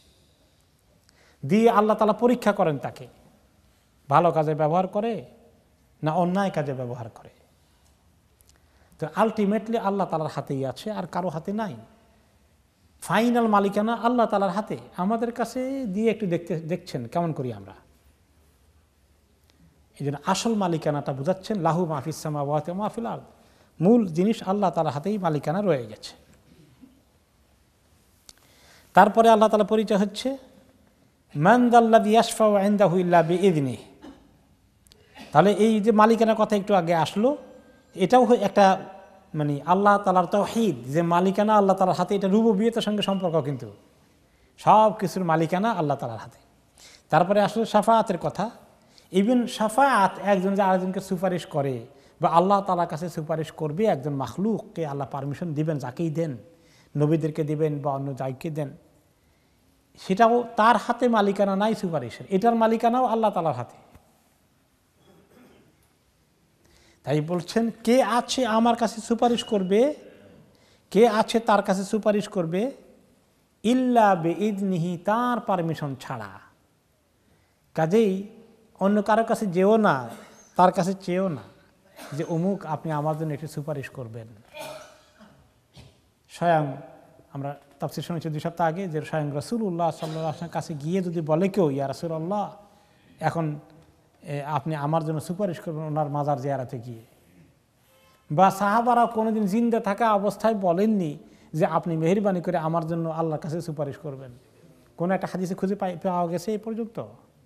দিয়ে আল্লাহ তাআলা পরীক্ষা করেন তাকে, ভালো কাজে ব্যবহার করে না অন্যায় কাজে ব্যবহার করে। তো আলটিমেটলি আল্লাহ তাআলার হাতেই আছে, আর কারো হাতে নাই। ফাইনাল মালিকানা আল্লাহ তাআলার হাতে। আমাদের কাছে দিয়ে একটু দেখতে দেখছেন কেমন করি আমরা। এই জন্য আসল মালিকানাটা বোঝাচ্ছেন লাহু মা ফিস সামাওয়াতি ওয়া মা ফিল আরদ, মূল জিনিস আল্লাহ তাআলার হাতেই মালিকানা রয়ে গেছে। তারপরে আল্লাহ তাআলা পরিচয় হচ্ছে মান যাল্লাযী ইয়াশফাউ ইনদাহু ইল্লা বিইযনিহি। তাহলে এই যে মালিকানার কথা একটু আগে আসলো, এটাও একটা মানে আল্লাহ তাআলার তাওহীদ, যে মালিকানা আল্লাহ তাআলার হাতে, এটা রুবুবিয়তের সঙ্গে সম্পর্ক, কিন্তু সব কিছুর মালিকানা আল্লাহ তাআলার হাতে। তারপরে আসলে শাফাআতের কথা। ইভেন শাফাআত, একজন যে আরেকজনকে সুপারিশ করে বা আল্লাহ তাআলার কাছে সুপারিশ করবে, একজন মাখলুককে আল্লাহ পারমিশন দিবেন, যাকেই দেন, নবীদেরকে দিবেন বা অন্য যাইকে দেন, সেটাও তার হাতে মালিকানা নাই সুপারিশের, এটার মালিকানাও আল্লাহ তাআলার হাতে। তাই বলছেন কে আছে আমার কাছে সুপারিশ করবে, কে আছে তার কাছে সুপারিশ করবে, ইল্লা বিইযনিহি, তার পারমিশন ছাড়া। কাজেই অন্য কারো কাছে যেও না, তার কাছে চেয়েও না যে অমুক আপনি আমার জন্য একটু সুপারিশ করবেন। স্বয়ং আমরা তাফসীর শুনেছি দুই সপ্তাহ আগে, যে স্বয়ং রাসূলুল্লাহ সাল্লাল্লাহু আলাইহি ওয়াসাল্লামের কাছে গিয়ে যদি বলে কেউ, ইয়া রাসূলুল্লাহ এখন আপনি আমার জন্য সুপারিশ করবেন ওনার মাজার জিয়ারতে গিয়ে, বা সাহাবারা কোনোদিন জিন্দা থাকা অবস্থায় বলেননি যে আপনি মেহেরবানি করে আমার জন্য আল্লাহর কাছে সুপারিশ করবেন। কোন একটা হাদিসে খুঁজে পাওয়া গেছে এই পর্যন্ত?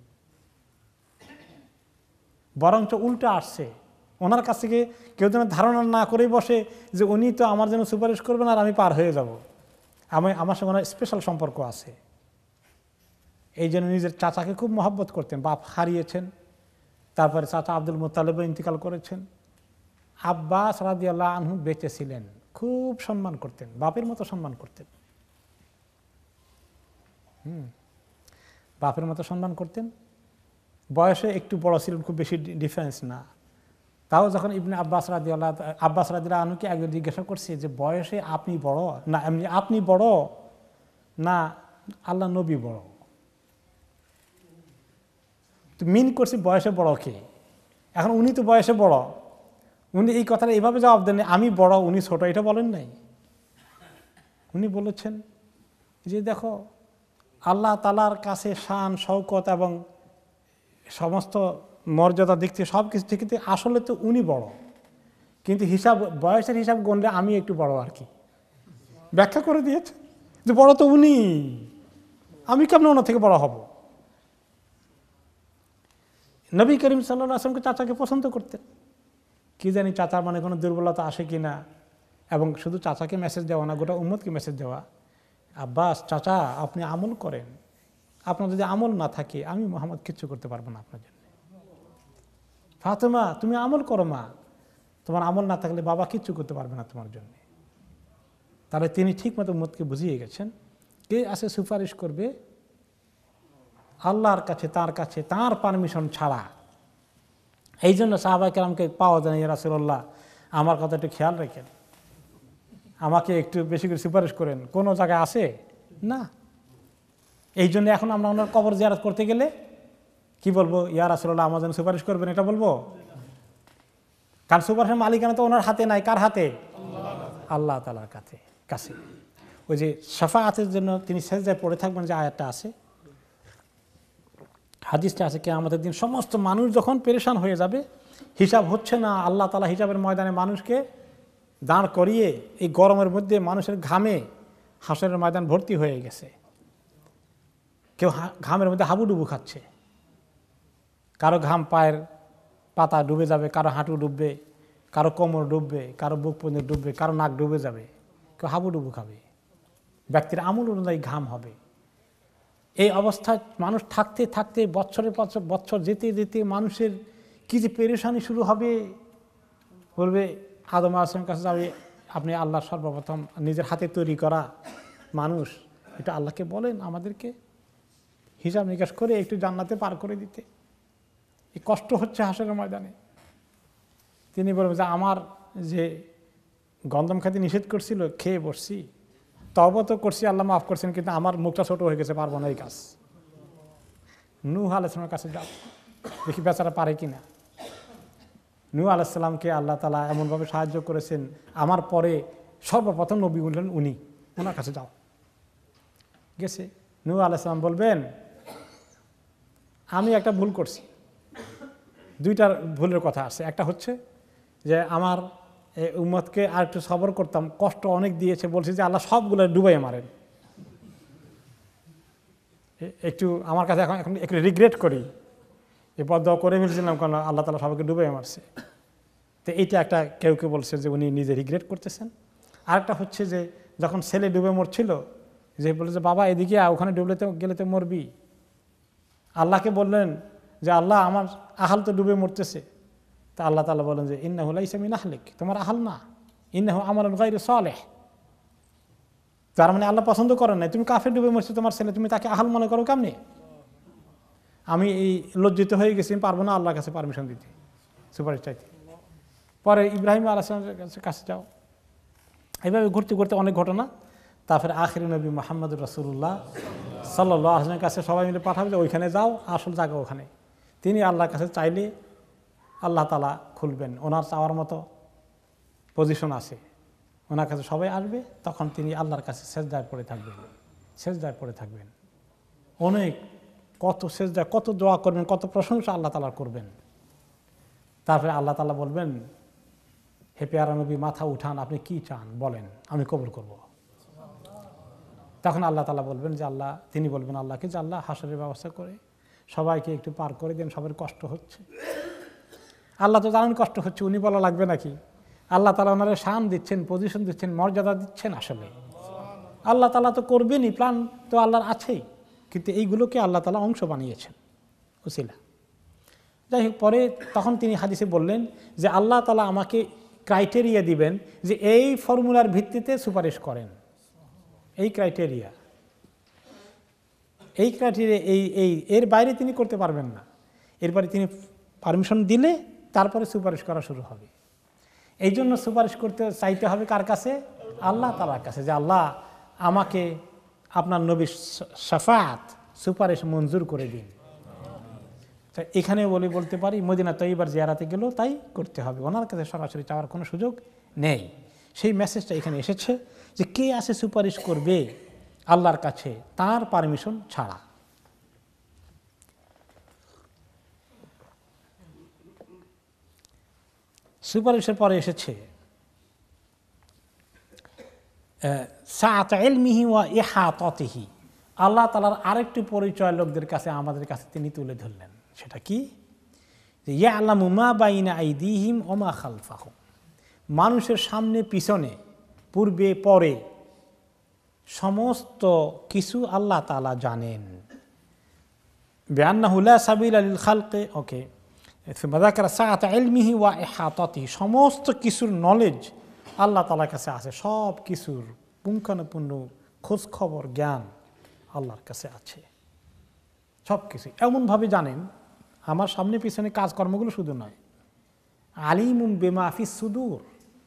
বরঞ্চ উল্টো আসছে, ওনার কাছ থেকে কেউ যেন ধারণা না করেই বসে যে উনি তো আমার জন্য সুপারিশ করবেন আর আমি পার হয়ে যাব, আমি আমার সঙ্গে ওনার স্পেশাল সম্পর্ক আছে। এই জন্য নিজের চাচাকে খুব মহব্বত করতেন, বাপ হারিয়েছেন, তারপরে চাচা আব্দুল মুত্তালিব ইন্তিকাল করেছেন। আব্বাস রাদিয়াল্লাহু আনহু বেঁচে ছিলেন, খুব সম্মান করতেন, বাপের মতো সম্মান করতেন। হুম বাপের মতো সম্মান করতেন। বয়সে একটু বড় ছিলেন, খুব বেশি ডিফারেন্স না। তাও যখন ইবনে আব্বাস রাদিয়াল্লাহু আব্বাস রাদিয়াল্লাহু আনহুকে একজন জিজ্ঞাসা করছে যে বয়সে আপনি বড় না এমনি আপনি বড় না আল্লাহ নবী বড়, তো মিন করছি বয়সে বড় কে? এখন উনি তো বয়সে বড়, উনি এই কথাটা এইভাবে জবাব দেন আমি বড় উনি ছোট, এটা বলেন নাই। উনি বলেছেন যে দেখো আল্লাহ তাআলার কাছে শান শওকত এবং সমস্ত মর্যাদা দিক থেকে সব কিছু থেকে আসলে তো উনি বড়, কিন্তু হিসাব বয়সের হিসাব গণলে আমি একটু বড় আর কি। ব্যাখ্যা করে দিয়েছে যে বড় তো উনি, আমি কেমন ওনার থেকে বড় হব। নবী করিম সাল্লাল্লাহু আলাইহি ওয়াসাল্লামকে চাচাকে পছন্দ করতেন, কি জানি চাচার মানে কোনো দুর্বলতা আসে কি না, এবং শুধু চাচাকে মেসেজ দেওয়া না, গোটা উম্মতকে মেসেজ দেওয়া, আব্বাস চাচা আপনি আমল করেন, আপনার যদি আমল না থাকে আমি মুহাম্মদ কিচ্ছু করতে পারবো না আপনার জন্য। ফাতেমা তুমি আমল করো মা, তোমার আমল না থাকলে বাবা কিচ্ছু করতে পারবে না তোমার জন্য। তাহলে তিনি ঠিক মতো উম্মতকে বুঝিয়ে গেছেন কে আসে সুপারিশ করবে আল্লাহর কাছে, তার কাছে তার পারমিশন ছাড়া। এই জন্য সাহাবায়ে কেরামকে পাওয়া যায় ইয়া রাসূলুল্লাহ আমার কথা একটু খেয়াল রাখেন, আমাকে একটু বেশি করে সুপারিশ করেন, কোনো জায়গায় আছে না। এই জন্য এখন আমরা ওনার কবর জিয়ারত করতে গেলে কি বলবো, ইয়া রাসূলুল্লাহ আমার জন্য সুপারিশ করবেন, এটা বলবো? কারণ সুপারিশের মালিকানা তো ওনার হাতে নাই, কার হাতে? আল্লাহ তাআলার কাছে কাছে ওই যে শাফাআতের জন্য তিনি সেজদায় পড়ে থাকবেন যে আয়াতটা আছে, হাদিসটা আছে, কিয়ামতের দিন সমস্ত মানুষ যখন পেরেশান হয়ে যাবে, হিসাব হচ্ছে না, আল্লাহ তাআলা হিসাবের ময়দানে মানুষকে দাঁড় করিয়ে এই গরমের মধ্যে মানুষের ঘামে হাসরের ময়দান ভর্তি হয়ে গেছে, কেউ ঘামের মধ্যে হাবুডুবু খাচ্ছে, কারো ঘাম পায়ের পাতা ডুবে যাবে, কারো হাঁটু ডুববে, কারো কোমর ডুববে, কারো বুক পর্যন্ত ডুববে, কারো নাক ডুবে যাবে, কেউ হাবুডুবু খাবে, ব্যক্তির আমল অনুযায়ী ঘাম হবে। এই অবস্থায় মানুষ থাকতে থাকতে বছরের পর বছর যেতে যেতে মানুষের কি যে পেরেশানি শুরু হবে, বলবে আদম আলাইহিসসালামের কাছে যাবে, আপনি আল্লাহ সর্বপ্রথম নিজের হাতে তৈরি করা মানুষ, এটা আল্লাহকে বলেন আমাদেরকে হিসাব নিকাশ করে একটু জান্নাতে পার করে দিতে, এই কষ্ট হচ্ছে হাসরের ময়দানে। তিনি বলবেন যে আমার যে গন্ধম খেতে নিষেধ করছিল খেয়ে বসছি, তওবা তো করছি, আল্লাহ মাফ করছেন, কিন্তু আমার মুখটা ছোট হয়ে গেছে, পারবো না এই কাজ। নূহ আলাইহিস সালামের কাছে যাও, দেখি বেচারা পারে কিনা। নূহ আলাইহিস সালামকে আল্লাহ তাআলা এমনভাবে সাহায্য করেছেন, আমার পরে সর্বপ্রথম নবী হলেন উনি, ওনার কাছে যাও। গেছে, নূহ আলাইহিস সালাম বলবেন আমি একটা ভুল করছি, দুইটার ভুলের কথা আছে। একটা হচ্ছে যে আমার এই উম্মতকে আর একটু সবর করতাম, কষ্ট অনেক দিয়েছে, বলছি যে আল্লাহ সবগুলো ডুবাই মারেন, একটু আমার কাছে এখন এখন একটু রিগ্রেট করি, এ বদদোয়া করে ফেলছিলাম কারণ আল্লাহ তাআলা সবাইকে ডুবাই মারছে। তো এইটা একটা কেউ কেউ বলছে যে উনি নিজে রিগ্রেট করতেছেন। আরেকটা হচ্ছে যে যখন ছেলে ডুবে মরছিল, যে বলে যে বাবা এদিকে ওখানে ডুবলে তো গেলে তো মরবি, আল্লাহকে বললেন যে আল্লাহ আমার আহাল তো ডুবে মরতেছে, তা আল্লাহ তাআলা বলেন যে ইন্নাহু লাইসা মিন আহলিক, তোমার আহাল না, ইন্নাহু আমালুন গায়রু সালিহ, তার মানে আল্লাহ পছন্দ করেন নাই, তুমি কাফের ডুবে মরছো তোমার ছেলে, তুমি তাকে আহাল মনে করো কেমনে? আমি এই লজ্জিত হয়ে গেছি, পারবো না আল্লাহর কাছে পারমিশন দিতে, সুপারিশ চাইতে। পরে ইব্রাহিম আলাইহিস সালামের কাছে যাও, এইভাবে ঘুরতে ঘুরতে অনেক ঘটনা। তারপরে আখিরি নবী মুহাম্মদুর রাসূলুল্লাহ সাল্লাল্লাহু আলাইহি ওয়াসাল্লামের কাছে সবাই মিলে পাঠাবে যে ওইখানে যাও, আসল জায়গা ওখানে। তিনি আল্লাহর কাছে চাইলে আল্লাহ তাআলা খুলবেন, ওনার চাওয়ার মতো পজিশন আছে, ওনার কাছে সবাই আসবে, তখন তিনি আল্লাহর কাছে সেজদায় পড়ে থাকবেন, সেজদায় পড়ে থাকবেন, অনেক কত সেজদায় কত দোয়া করবেন, কত প্রশংসা আল্লাহ তাআলার করবেন। তারপরে আল্লাহ তাআলা বলবেন হে পেয়ারা নবী মাথা উঠান, আপনি কি চান বলেন, আমি কবুল করব। তখন আল্লাহ তাআলা বলবেন যে আল্লাহ, তিনি বলবেন আল্লাহকে যে আল্লাহ হাসরের ব্যবস্থা করে সবাইকে একটু পার করে দেন, সবার কষ্ট হচ্ছে। আল্লাহ তো জানেন কষ্ট হচ্ছে, উনি বলা লাগবে নাকি? আল্লাহ তাআলা ওনারে শান দিচ্ছেন, পজিশন দিচ্ছেন, মর্যাদা দিচ্ছেন। আসলে আল্লাহ তাআলা তো করবেনই, প্ল্যান তো আল্লাহর আছেই, কিন্তু এইগুলোকে আল্লাহ তাআলা অংশ বানিয়েছেন, উসিলা। যাই হোক, পরে তখন তিনি হাদিসে বললেন যে আল্লাহ তাআলা আমাকে ক্রাইটেরিয়া দিবেন যে এই ফর্মুলার ভিত্তিতে সুপারিশ করেন, এই ক্রাইটেরিয়া এই ক্রাইটেরিয়া এই এই এর বাইরে তিনি করতে পারবেন না। এরপরে তিনি পারমিশন দিলে তারপরে সুপারিশ করা শুরু হবে। এই জন্য সুপারিশ করতে চাইতে হবে কার কাছে? আল্লাহ তাআলার কাছে, যে আল্লাহ আমাকে আপনার নবীর শাফাআত সুপারিশ মঞ্জুর করে দিন। এখানে বলে বলতে পারি মদিনা তৈয়বার জিয়ারাতে গেলেও তাই করতে হবে, ওনার কাছে সরাসরি চাওয়ার কোনো সুযোগ নেই। সেই মেসেজটা এখানে এসেছে যে কে আসে সুপারিশ করবে আল্লাহর কাছে তার পারমিশন ছাড়া। সুপারিশের পরে এসেছে সাআত ইলমিহি ওয়া ইহাতাতিহি, আল্লাহ তাআলার আরেকটি পরিচয় লোকদের কাছে আমাদের কাছে তিনি তুলে ধরলেন। সেটা কি? যে ইয়ালামু মা বাইনা আইদিহিম ওয়া মা খালফাহুম, মানুষের সামনে পিছনে পূর্বে পরে সমস্ত কিছু আল্লাহ তাআলা জানেন। বিআন্নাহু লা সাবিলা লিল খালকি, ওকে, যাকারা সাআত ইলমিহি ওয়া ইহাতাতিহি, সমস্ত কিছুর নলেজ আল্লাহ তাআলার কাছে আছে, সব কিছুর পুঙ্খানুপুঙ্খ খোঁজ খবর জ্ঞান আল্লাহর কাছে আছে, সব কিছু এমনভাবে জানেন আমার সামনে পিছনে কাজকর্মগুলো শুধু নয়, আলিমুম বিমা ফিস সুদূর,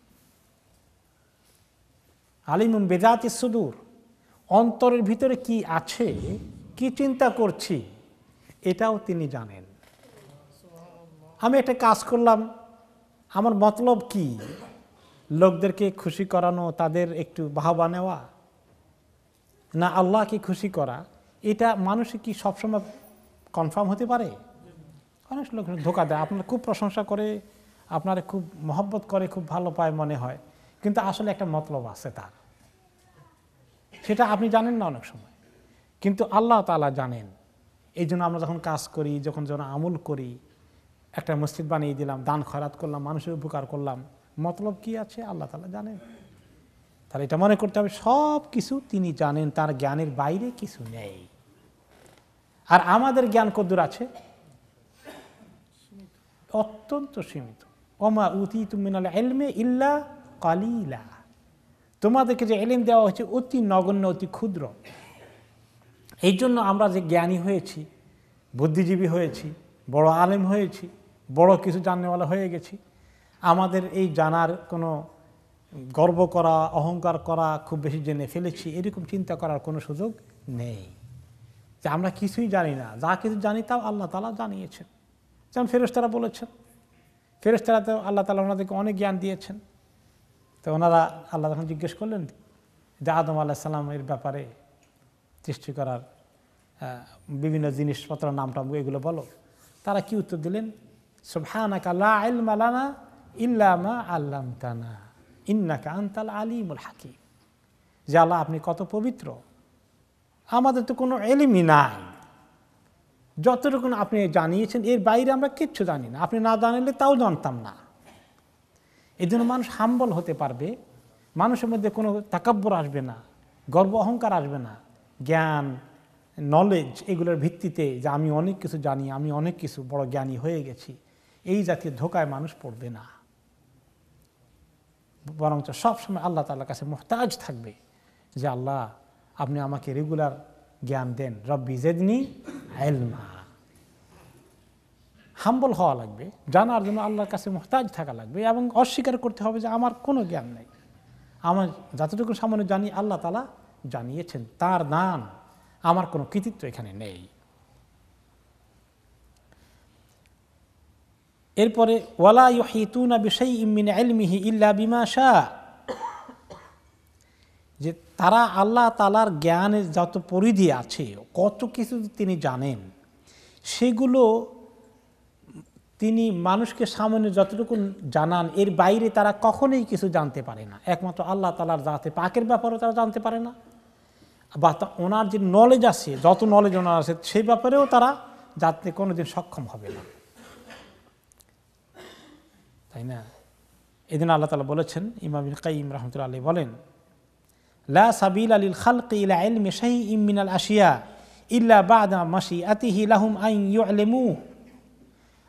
আলিমুম বিযাতিস সুদূর, অন্তরের ভিতরে কি আছে, কি চিন্তা করছি এটাও তিনি জানেন। আমি একটা কাজ করলাম, আমার মতলব কি? লোকদেরকে খুশি করানো, তাদের একটু বাহবা নেওয়া, না আল্লাহকে খুশি করা? এটা মানুষে কি সবসময় কনফার্ম হতে পারে? অনেক লোক ধোকা দেয়, আপনার খুব প্রশংসা করে, আপনারা খুব মহব্বত করে, খুব ভালো পায় মনে হয়, কিন্তু আসলে একটা মতলব আছে তার, সেটা আপনি জানেন না অনেক সময়, কিন্তু আল্লাহ তাআলা জানেন। এই জন্য আমরা যখন কাজ করি, যখন যখন আমল করি, একটা মসজিদ বানিয়ে দিলাম, দান খয়রাত করলাম, মানুষের উপকার করলাম, মতলব কি আছে আল্লাহ তাআলা জানেন। তাহলে এটা মনে করতে হবে সব কিছু তিনি জানেন, তার জ্ঞানের বাইরে কিছু নেই। আর আমাদের জ্ঞান কদ্দূর আছে? অত্যন্ত সীমিত। ওমা উতীতুম মিনাল ইলমি ইল্লা কালিলা, তোমাদেরকে যে ইলম দেওয়া হয়েছে অতি নগণ্য, অতি ক্ষুদ্র। এই জন্য আমরা যে জ্ঞানী হয়েছি, বুদ্ধিজীবী হয়েছি, বড় আলেম হয়েছি, বড় কিছু জাননেওয়ালা হয়ে গেছি, আমাদের এই জানার কোনো গর্ব করা, অহংকার করা, খুব বেশি জেনে ফেলেছি এরকম চিন্তা করার কোনো সুযোগ নেই। যে আমরা কিছুই জানি না, যা কিছু জানি তাও আল্লাহ তাআলা জানিয়েছেন। যেমন ফেরেশতারা বলেছেন, ফেরেশতারা তো আল্লাহ তাআলা ওনাদেরকে অনেক জ্ঞান দিয়েছেন। তো ওনারা আল্লাহ যখন জিজ্ঞেস করলেন যে আদম আলাইহিস সালামের ব্যাপারে সৃষ্টি করার বিভিন্ন জিনিসপত্র নামটাম এগুলো বলো, তারা কি উত্তর দিলেন? সুবহানাকা লা ইলমা লানা ইল্লা মা আল্লামতানা ইন্নাকা আনতাল আলিমুল হাকিম, যে আল্লাহ আপনি কত পবিত্র, আমাদের তো কোনো ইলমই নাই, যতটুকু আপনি জানিয়েছেন এর বাইরে আমরা কিচ্ছু জানি না, আপনি না জানালে তাও জানতাম না। এই জন্য মানুষ হাম্বল হতে পারবে, মানুষের মধ্যে কোনো তাকাব্বুর আসবে না, গর্ব অহংকার আসবে না, জ্ঞান নলেজ এগুলোর ভিত্তিতে যে আমি অনেক কিছু জানি, আমি অনেক কিছু বড় জ্ঞানী হয়ে গেছি, এই জাতীয় ধোকায় মানুষ পড়বে না, বরঞ্চ সবসময় আল্লাহ তাআলার কাছে মুহতাজ থাকবে যে আল্লাহ আপনি আমাকে রেগুলার জ্ঞান দেন, রব্বি জিদনি ইলমা। হাম্বল হওয়া লাগবে, জানার জন্য আল্লাহর কাছে মুহতাজ থাকা লাগবে, এবং অস্বীকার করতে হবে যে আমার কোনো জ্ঞান নেই, আমার যতটুকু সামনে জানি আল্লাহ তাআলা জানিয়েছেন, তার দান, আমার কোনো কৃতিত্ব এখানে নেই। এরপরে ওয়ালা ইউহিতুনা বিশাইইম মিন ইলমিহি ইল্লা বিমা শা, যে তারা আল্লাহ তাআলার জ্ঞানের যত পরিধি আছে, কত কিছু তিনি জানেন, সেগুলো তিনি মানুষকে সামান্য যতটুকু জানান এর বাইরে তারা কখনোই কিছু জানতে পারে না। একমাত্র আল্লাহ তাআলার জাতে পাকের ব্যাপারেও তারা জানতে পারে না, বা ওনার যে নলেজ আছে, যত নলেজ ওনার আছে সেই ব্যাপারেও তারা জানতে কোনোদিন সক্ষম হবে না, তাই না? এই জন্য আল্লাহ তাআলা বলেছেন, ইমাম ইবনে কাইয়িম রাহমাতুল্লাহ আলাইহি বলেন, লা সাবিলা লিল খালকি ইলা ইলমি শাইইম মিনাল আশিয়া ইল্লা বা'দা মাশিআতিহি লাহুম আন ইউ'লিমু,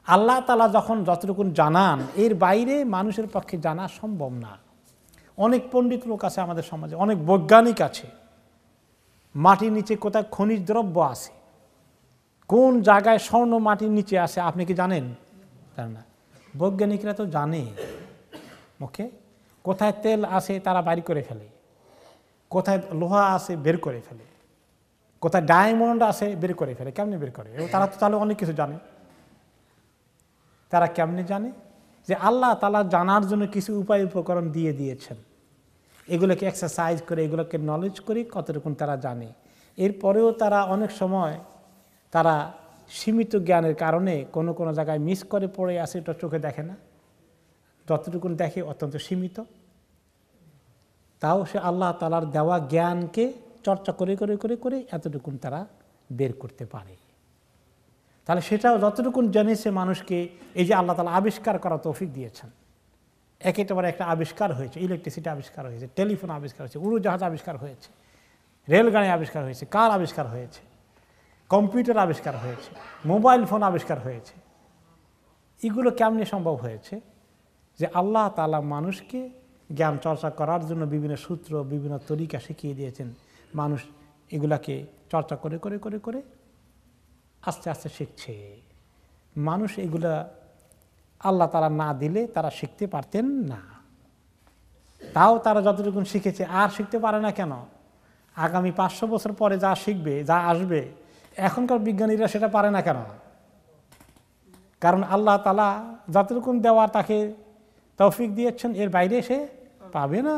আল্লাহ তাআলা যখন যতটুকু জানান এর বাইরে মানুষের পক্ষে জানা সম্ভব না। অনেক পণ্ডিত লোক আছে আমাদের সমাজে, অনেক বৈজ্ঞানিক আছে, মাটির নিচে কোথায় খনিজ দ্রব্য আছে, কোন জায়গায় স্বর্ণ মাটির নিচে আছে আপনি কি জানেন? জানেন না। বৈজ্ঞানিকরা তো জানে, ওকে, কোথায় তেল আছে তারা বাইর করে ফেলে, কোথায় লোহা আছে বের করে ফেলে, কোথায় ডায়মন্ড আছে বের করে ফেলে। কেমনে বের করে? তারা তো তাহলে অনেক কিছু জানে। তারা কেমনে জানে? যে আল্লাহ তাআলা জানার জন্য কিছু উপায় উপকরণ দিয়ে দিয়েছেন, এগুলোকে এক্সারসাইজ করে, এগুলোকে নলেজ করে কতটুকু তারা জানে। এরপরেও তারা অনেক সময় তারা সীমিত জ্ঞানের কারণে কোনো কোনো জায়গায় মিস করে পড়ে আসে, এটা চোখে দেখে না, যতটুকু দেখে অত্যন্ত সীমিত। তাও সে আল্লাহ তাআলার দেওয়া জ্ঞানকে চর্চা করে করে করে করে এতটুকু তারা বের করতে পারে। তাহলে সেটাও যতটুকু জেনেছে মানুষকে, এই যে আল্লাহ তাআলা আবিষ্কার করা তৌফিক দিয়েছেন, একেবারে একটা আবিষ্কার হয়েছে, ইলেকট্রিসিটি আবিষ্কার হয়েছে, টেলিফোন আবিষ্কার হয়েছে, উড়োজাহাজ আবিষ্কার হয়েছে, রেলগাড়ি আবিষ্কার হয়েছে, কার আবিষ্কার হয়েছে, কম্পিউটার আবিষ্কার হয়েছে, মোবাইল ফোন আবিষ্কার হয়েছে। এগুলো কেমনে সম্ভব হয়েছে? যে আল্লাহ তাআলা মানুষকে জ্ঞান চর্চা করার জন্য বিভিন্ন সূত্র, বিভিন্ন তরিকা শিখিয়ে দিয়েছেন। মানুষ এগুলাকে চর্চা করে করে করে করে আস্তে আস্তে শিখছে। মানুষ এগুলা আল্লাহ তাআলা না দিলে তারা শিখতে পারতেন না। তাও তারা যতটুকু শিখেছে আর শিখতে পারে না কেন? আগামী পাঁচশো বছর পরে যা শিখবে, যা আসবে, এখনকার বিজ্ঞানীরা সেটা পারে না কেন? কারণ আল্লাহ তাআলা যতটুকু দেওয়া তাকে তৌফিক দিয়েছেন, এর বাইরে সে পাবে না।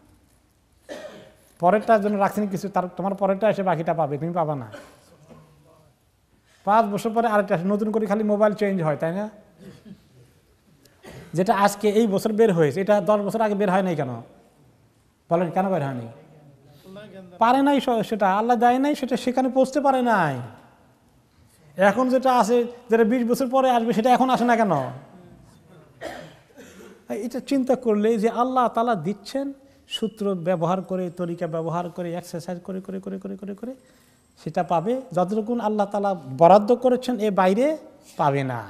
পরেরটার জন্য রাখছেন কিছু, তার তোমার পরেরটা এসে বাকিটা পাবে, তুমি পাবা না। পাঁচ বছর পরে আরেকটা নতুন করে খালি মোবাইল চেঞ্জ হয়, তাই না? যেটা আজকে এই বছর বের হয়েছে, এটা দশ বছর আগে বের হয় নাই কেন? বলেন কেন বের হয়নি? পারে নাই, সেটা আল্লাহ দেয় নাই, সেটা সেখানে পৌঁছতে পারে নাই। এখন যেটা আছে, যেটা বিশ বছর পরে আসবে, সেটা এখন আসে না কেন? এটা চিন্তা করলে যে আল্লাহ তাআলা দিচ্ছেন সূত্র ব্যবহার করে, তরিকা ব্যবহার করে, এক্সারসাইজ করে করে করে করে করে করে সেটা পাবে। যতটুকু আল্লাহ তাআলা বরাদ্দ করেছেন এর বাইরে পাবে না।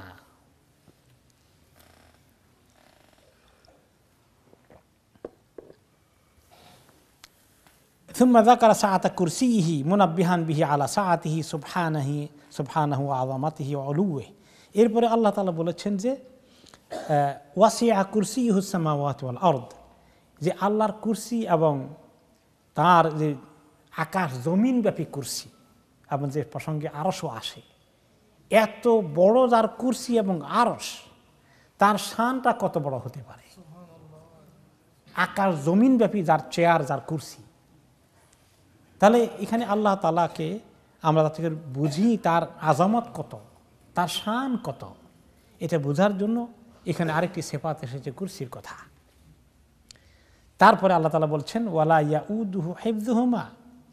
ثم ذكر سعة كرسيه منبها به على سعته سبحانه سبحانه وعظمته وعلوه। এরপরে আল্লাহ তাআলা বলেছেন যে ওয়াসিআ কুরসিয়ুহুস সামাওয়াতি ওয়াল আরদ, যে আল্লাহর কুরসি এবং তার যে আকাশ জমিন ব্যাপী কুরসি, এবং যে প্রসঙ্গে আরশও আসে, এত বড় যার কুরসি এবং আরশ, তার শানটা কত বড় হতে পারে? আকাশ জমিন ব্যাপী যার চেয়ার, যার কুরসি। তাহলে এখানে আল্লাহ তাআলাকে আমরা তার থেকে বুঝি তার আজামত কত, তার শান কত। এটা বোঝার জন্য এখানে আরেকটি সিফাত এসেছে, কুরসির কথা। তারপরে আল্লাহ তাআলা বলছেন ওয়ালা ইয়াউদুহু হিফযুহুমা,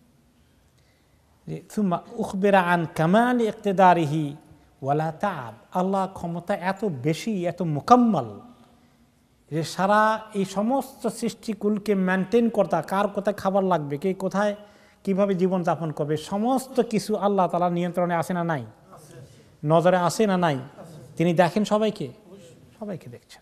যে সুম্মা উখবিরা আন কামালি ইকতিদারিহি ওয়ালা তাআব। আল্লাহ ক্ষমতা এত বেশি, এত মুকাম্মাল, যে সারা এই সমস্ত সৃষ্টিকুলকে মেনটেন করতা, কার কোথায় খাবার লাগবে, কে কোথায় কিভাবে জীবনযাপন করবে, সমস্ত কিছু আল্লাহ তাআলার নিয়ন্ত্রণে আছে না নাই? নজরে আছে না নাই? তিনি দেখেন সবাইকে, সবাইকে দেখছেন।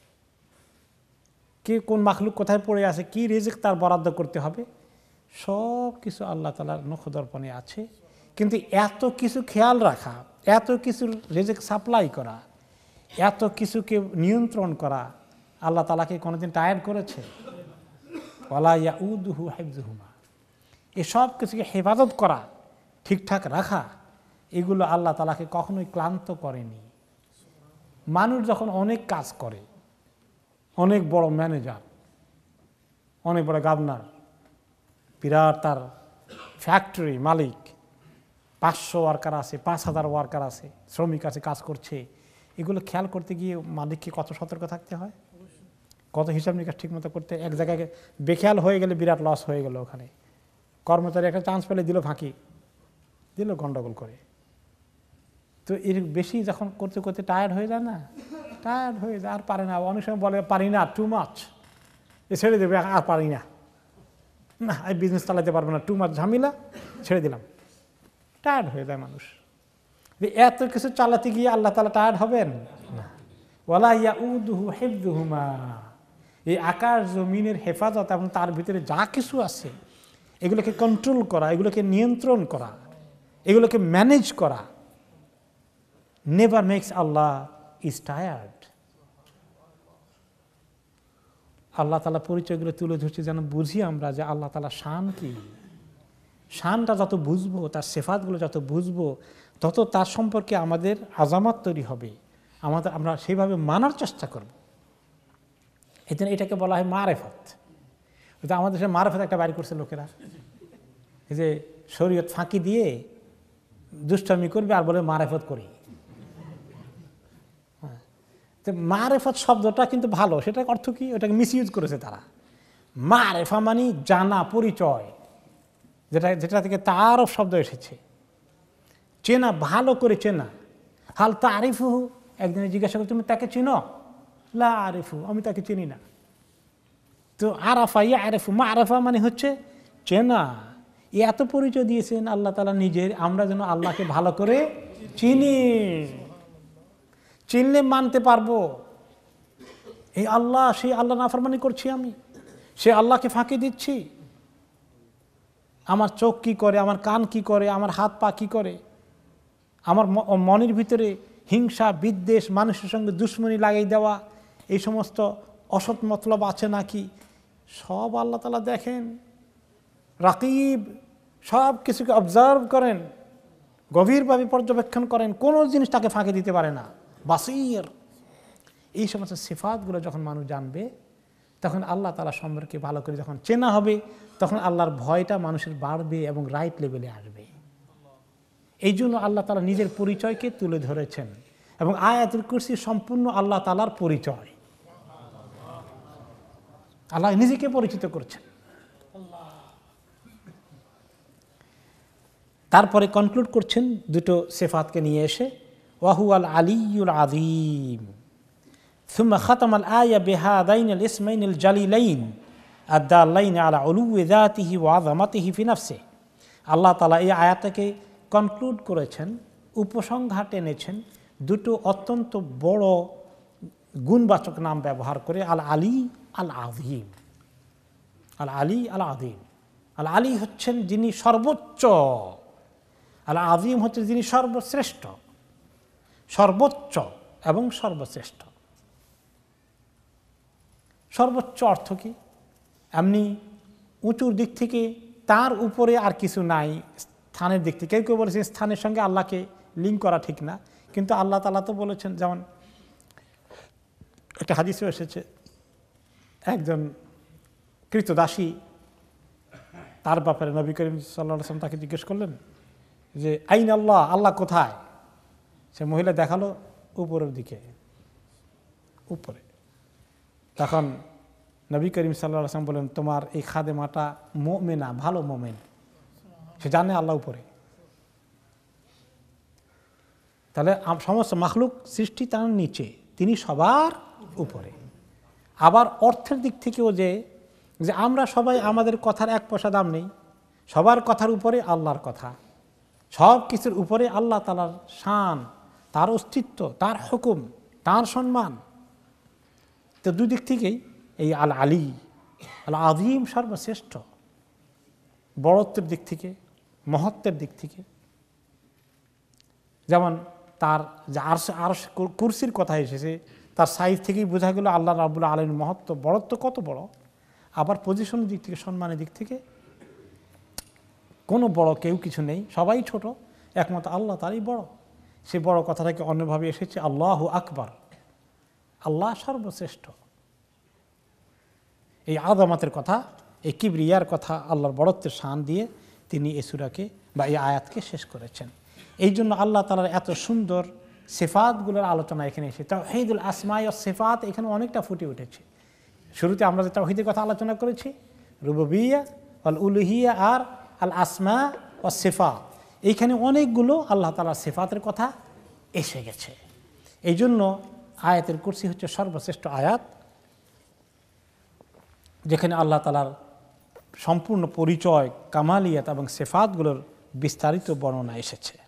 কে কোন মাখলুক কোথায় পড়ে আছে, কি রিজিক তার বরাদ্দ করতে হবে, সব কিছু আল্লাহ তাআলার নখদর্পণে আছে। কিন্তু এত কিছু খেয়াল রাখা, এত কিছু রিজিক সাপ্লাই করা, এত কিছুকে নিয়ন্ত্রণ করা আল্লাহ তাআলাকে কোনোদিন টায়ার্ড করেছে? ওয়ালা ইয়াউদুহু হিফযুহুমা, এসব কিছুকে হেফাজত করা, ঠিকঠাক রাখা, এগুলো আল্লাহ তাআলাকে কখনোই ক্লান্ত করেনি। মানুষ যখন অনেক কাজ করে, অনেক বড় ম্যানেজার, অনেক বড় গভর্নর, বিরাট তার ফ্যাক্টরি মালিক, পাঁচশো ওয়ার্কার আছে, পাঁচ হাজার ওয়ার্কার আছে, শ্রমিক আছে, কাজ করছে, এগুলো খেয়াল করতে গিয়ে মালিককে কত সতর্ক থাকতে হয়, কত হিসাব নিকাশ ঠিক মতো করতে। এক জায়গায় বেখেয়াল হয়ে গেলে বিরাট লস হয়ে গেল। ওখানে কর্মচারী একটা চান্স পেলে দিল ফাঁকি, দিল গন্ডগোল করে। তো এর বেশি যখন করতে করতে টায়ার্ড হয়ে যায় না, টায়ার্ড হয়ে যায়, আর পারে না। অনেক সময় বলে পারি না, টু মাচ, এ ছেড়ে দেবে, আর পারি না, না এই বিজনেস চালাতে পারবো না, টু মাচ ঝামেলা, ছেড়ে দিলাম। টায়ার্ড হয়ে যায় মানুষ। এত কিছু চালাতে গিয়ে আল্লাহ তাআলা টায়ার্ড হবেন না। ওয়ালা ইয়াউদুহু হিফযুহুমা, এই আকাশ জমিনের হেফাজত এবং তার ভিতরে যা কিছু আছে এগুলোকে কন্ট্রোল করা, এগুলোকে নিয়ন্ত্রণ করা, এগুলোকে ম্যানেজ করা, never makes Allah is tired. Allah তাআলা পরিচয়গুলো তুলে ধরছে যেন বুঝি আমরা যে আল্লাহ তাআলা শান কি। শানটা যত বুঝবো, তার সিফাতগুলো যত বুঝবো, তত তার সম্পর্কে আমাদের আজামাত তৈরি হবে, আমাদের আমরা সেইভাবে মানার চেষ্টা করব। এই জন্য এটাকে বলা হয় মারেফত। আমাদের দেশে মারেফত একটা বাইর করছে লোকেরা, এই যে শরীয়ত ফাঁকি দিয়ে দুষ্টামি করবে আর বলে মারেফত করি। মারেফত শব্দটা কিন্তু ভালো, সেটার অর্থ কি? ওটাকে মিসইউজ করেছে তারা। মারেফা মানে জানা, পরিচয়, যেটা যেটা থেকে তারফ শব্দ এসেছে, চেনা, ভালো করে চেনা। হাল তা আরিফু, একদিনে জিজ্ঞাসা করি তুমি তাকে চিনো? লা আরিফু, আমি তাকে চিনি না। তো আরাফা ইয়া আরিফু, মা আরাফা মানে হচ্ছে চেনা। এত পরিচয় দিয়েছেন আল্লাহ তাআলা নিজের, আমরা যেন আল্লাহকে ভালো করে চিনি, চিনলে মানতে পারবো এই আল্লাহ, সেই আল্লাহ নাফরমানি করছি আমি, সে আল্লাহকে ফাঁকি দিচ্ছি। আমার চোখ কি করে, আমার কান কি করে, আমার হাত পা কি করে, আমার মনের ভিতরে হিংসা, বিদ্বেষ, মানুষের সঙ্গে দুশ্মনী লাগিয়ে দেওয়া, এই সমস্ত অসৎ মতলব আছে নাকি, সব আল্লাহ তাআলা দেখেন। রাকিব, সব কিছুকে অবজার্ভ করেন, গভীরভাবে পর্যবেক্ষণ করেন, কোনো জিনিস তাকে ফাঁকি দিতে পারে না। বাসির, এই সমস্ত সিফাতগুলো যখন মানুষ জানবে, তখন আল্লাহ তাআলা সম্পর্কে ভালো করে যখন চেনা হবে, তখন আল্লাহর ভয়টা মানুষের বাড়বে এবং রাইট লেভেলে আসবে। এই জন্য আল্লাহ তাআলা নিজের পরিচয়কে তুলে ধরেছেন, এবং আয়াতুল কুরসি সম্পূর্ণ আল্লাহ তাআলার পরিচয়। আল্লাহ নিজেকে পরিচিত করছেন। তারপরে কনক্লুড করছেন দুটো সিফাতকে নিয়ে এসে, ওয়াহুয়াল আলিয়ুল আযীম। ثم ختم الآية بهذين الاسمين الجليلين الدالين على علو ذاته وعظمته في نفسه। আল্লাহ তাআলা এই আয়াতটাকে কনক্লুড করেছেন, উপসংহার টেনেছেন দুটো অত্যন্ত বড় গুণবাচক নাম ব্যবহার করে, আল আলী আল আযীম। আল আলী আল আযীম, আল আলী হচ্ছেন যিনি সর্বোচ্চ, আল আযীম হচ্ছেন যিনি সর্বশ্রেষ্ঠ। সর্বোচ্চ এবং সর্বশ্রেষ্ঠ। সর্বোচ্চ অর্থ কি? এমনি উঁচুর দিক থেকে তার উপরে আর কিছু নাই, স্থানের দিক থেকে। কেউ কেউ বলেছেন স্থানের সঙ্গে আল্লাহকে লিঙ্ক করা ঠিক না, কিন্তু আল্লাহ তাআলা তো বলেছেন, যেমন একটা হাদিসে এসেছে, একজন কৃতদাসী, তার ব্যাপারে নবী করিম সাল্লাল্লাহু আলাইহি ওয়াসাল্লাম তাকে জিজ্ঞেস করলেন যে আইন আল্লাহ, আল্লাহ কোথায়? সে মহিলা দেখালো উপরের দিকে, উপরে। তখন নবী করিম সাল্লাল্লাহু আলাইহি ওয়াসাল্লাম বলেন, তোমার এই খাদেমাটা মুমিনা, ভালো মুমিন, সে জানে আল্লাহ উপরে। তাহলে সমস্ত মাখলুক সৃষ্টি তার নিচে, তিনি সবার উপরে। আবার অর্থের দিক থেকেও যে যে আমরা সবাই, আমাদের কথার এক পয়সা দাম নেই, সবার কথার উপরে আল্লাহর কথা, সব কিছুর উপরে আল্লাহ তাআলার শান, তার অস্তিত্ব, তার হুকুম, তার সম্মান। তো দুই দিক থেকেই এই আল আলী আল আযীম সর্বশ্রেষ্ঠ, বড়ত্বের দিক থেকে, মহত্বের দিক থেকে। যেমন তার যে আরশ আরশ কুরসির কথা এসেছে, তার সাইজ থেকেই বোঝা গেল আল্লাহ রাব্বুল আলামিনের মহত্ব, বড়ত্ব কত বড়। আবার পজিশনের দিক থেকে, সম্মানের দিক থেকে কোনো বড় কেউ কিছু নেই, সবাই ছোট, একমাত্র আল্লাহ তারই বড়। সে বড় কথাটাকে অন্যভাবে এসেছে আল্লাহু আকবার, আল্লাহ সর্বশ্রেষ্ঠ। এই আযামাতের কথা, এই কিবরিয়ার কথা, আল্লাহর বড়ত্বের শান দিয়ে তিনি এই সূরাকে বা এই আয়াতকে শেষ করেছেন। এই জন্য আল্লাহ তাআলার এত সুন্দর সিফাতগুলোর আলোচনা এখানে এসে, তাওহীদুল আসমা ওয়াস সিফাত এখানে অনেকটা ফুটে উঠেছে। শুরুতে আমরা যে তাওহীদের কথা আলোচনা করেছি, রুবুবিয়্যাহ ওয়াল উলুহিয়্যাহ আর আল আসমা ওয়াস সিফাত, এইখানে অনেকগুলো আল্লাহ তাআলার সিফাতের কথা এসে গেছে। এই জন্য আয়াতুল কুরসি হচ্ছে সর্বশ্রেষ্ঠ আয়াত, যেখানে আল্লাহ তাআলার সম্পূর্ণ পরিচয়, কামালিয়াত এবং সিফাতগুলোর বিস্তারিত বর্ণনা এসেছে।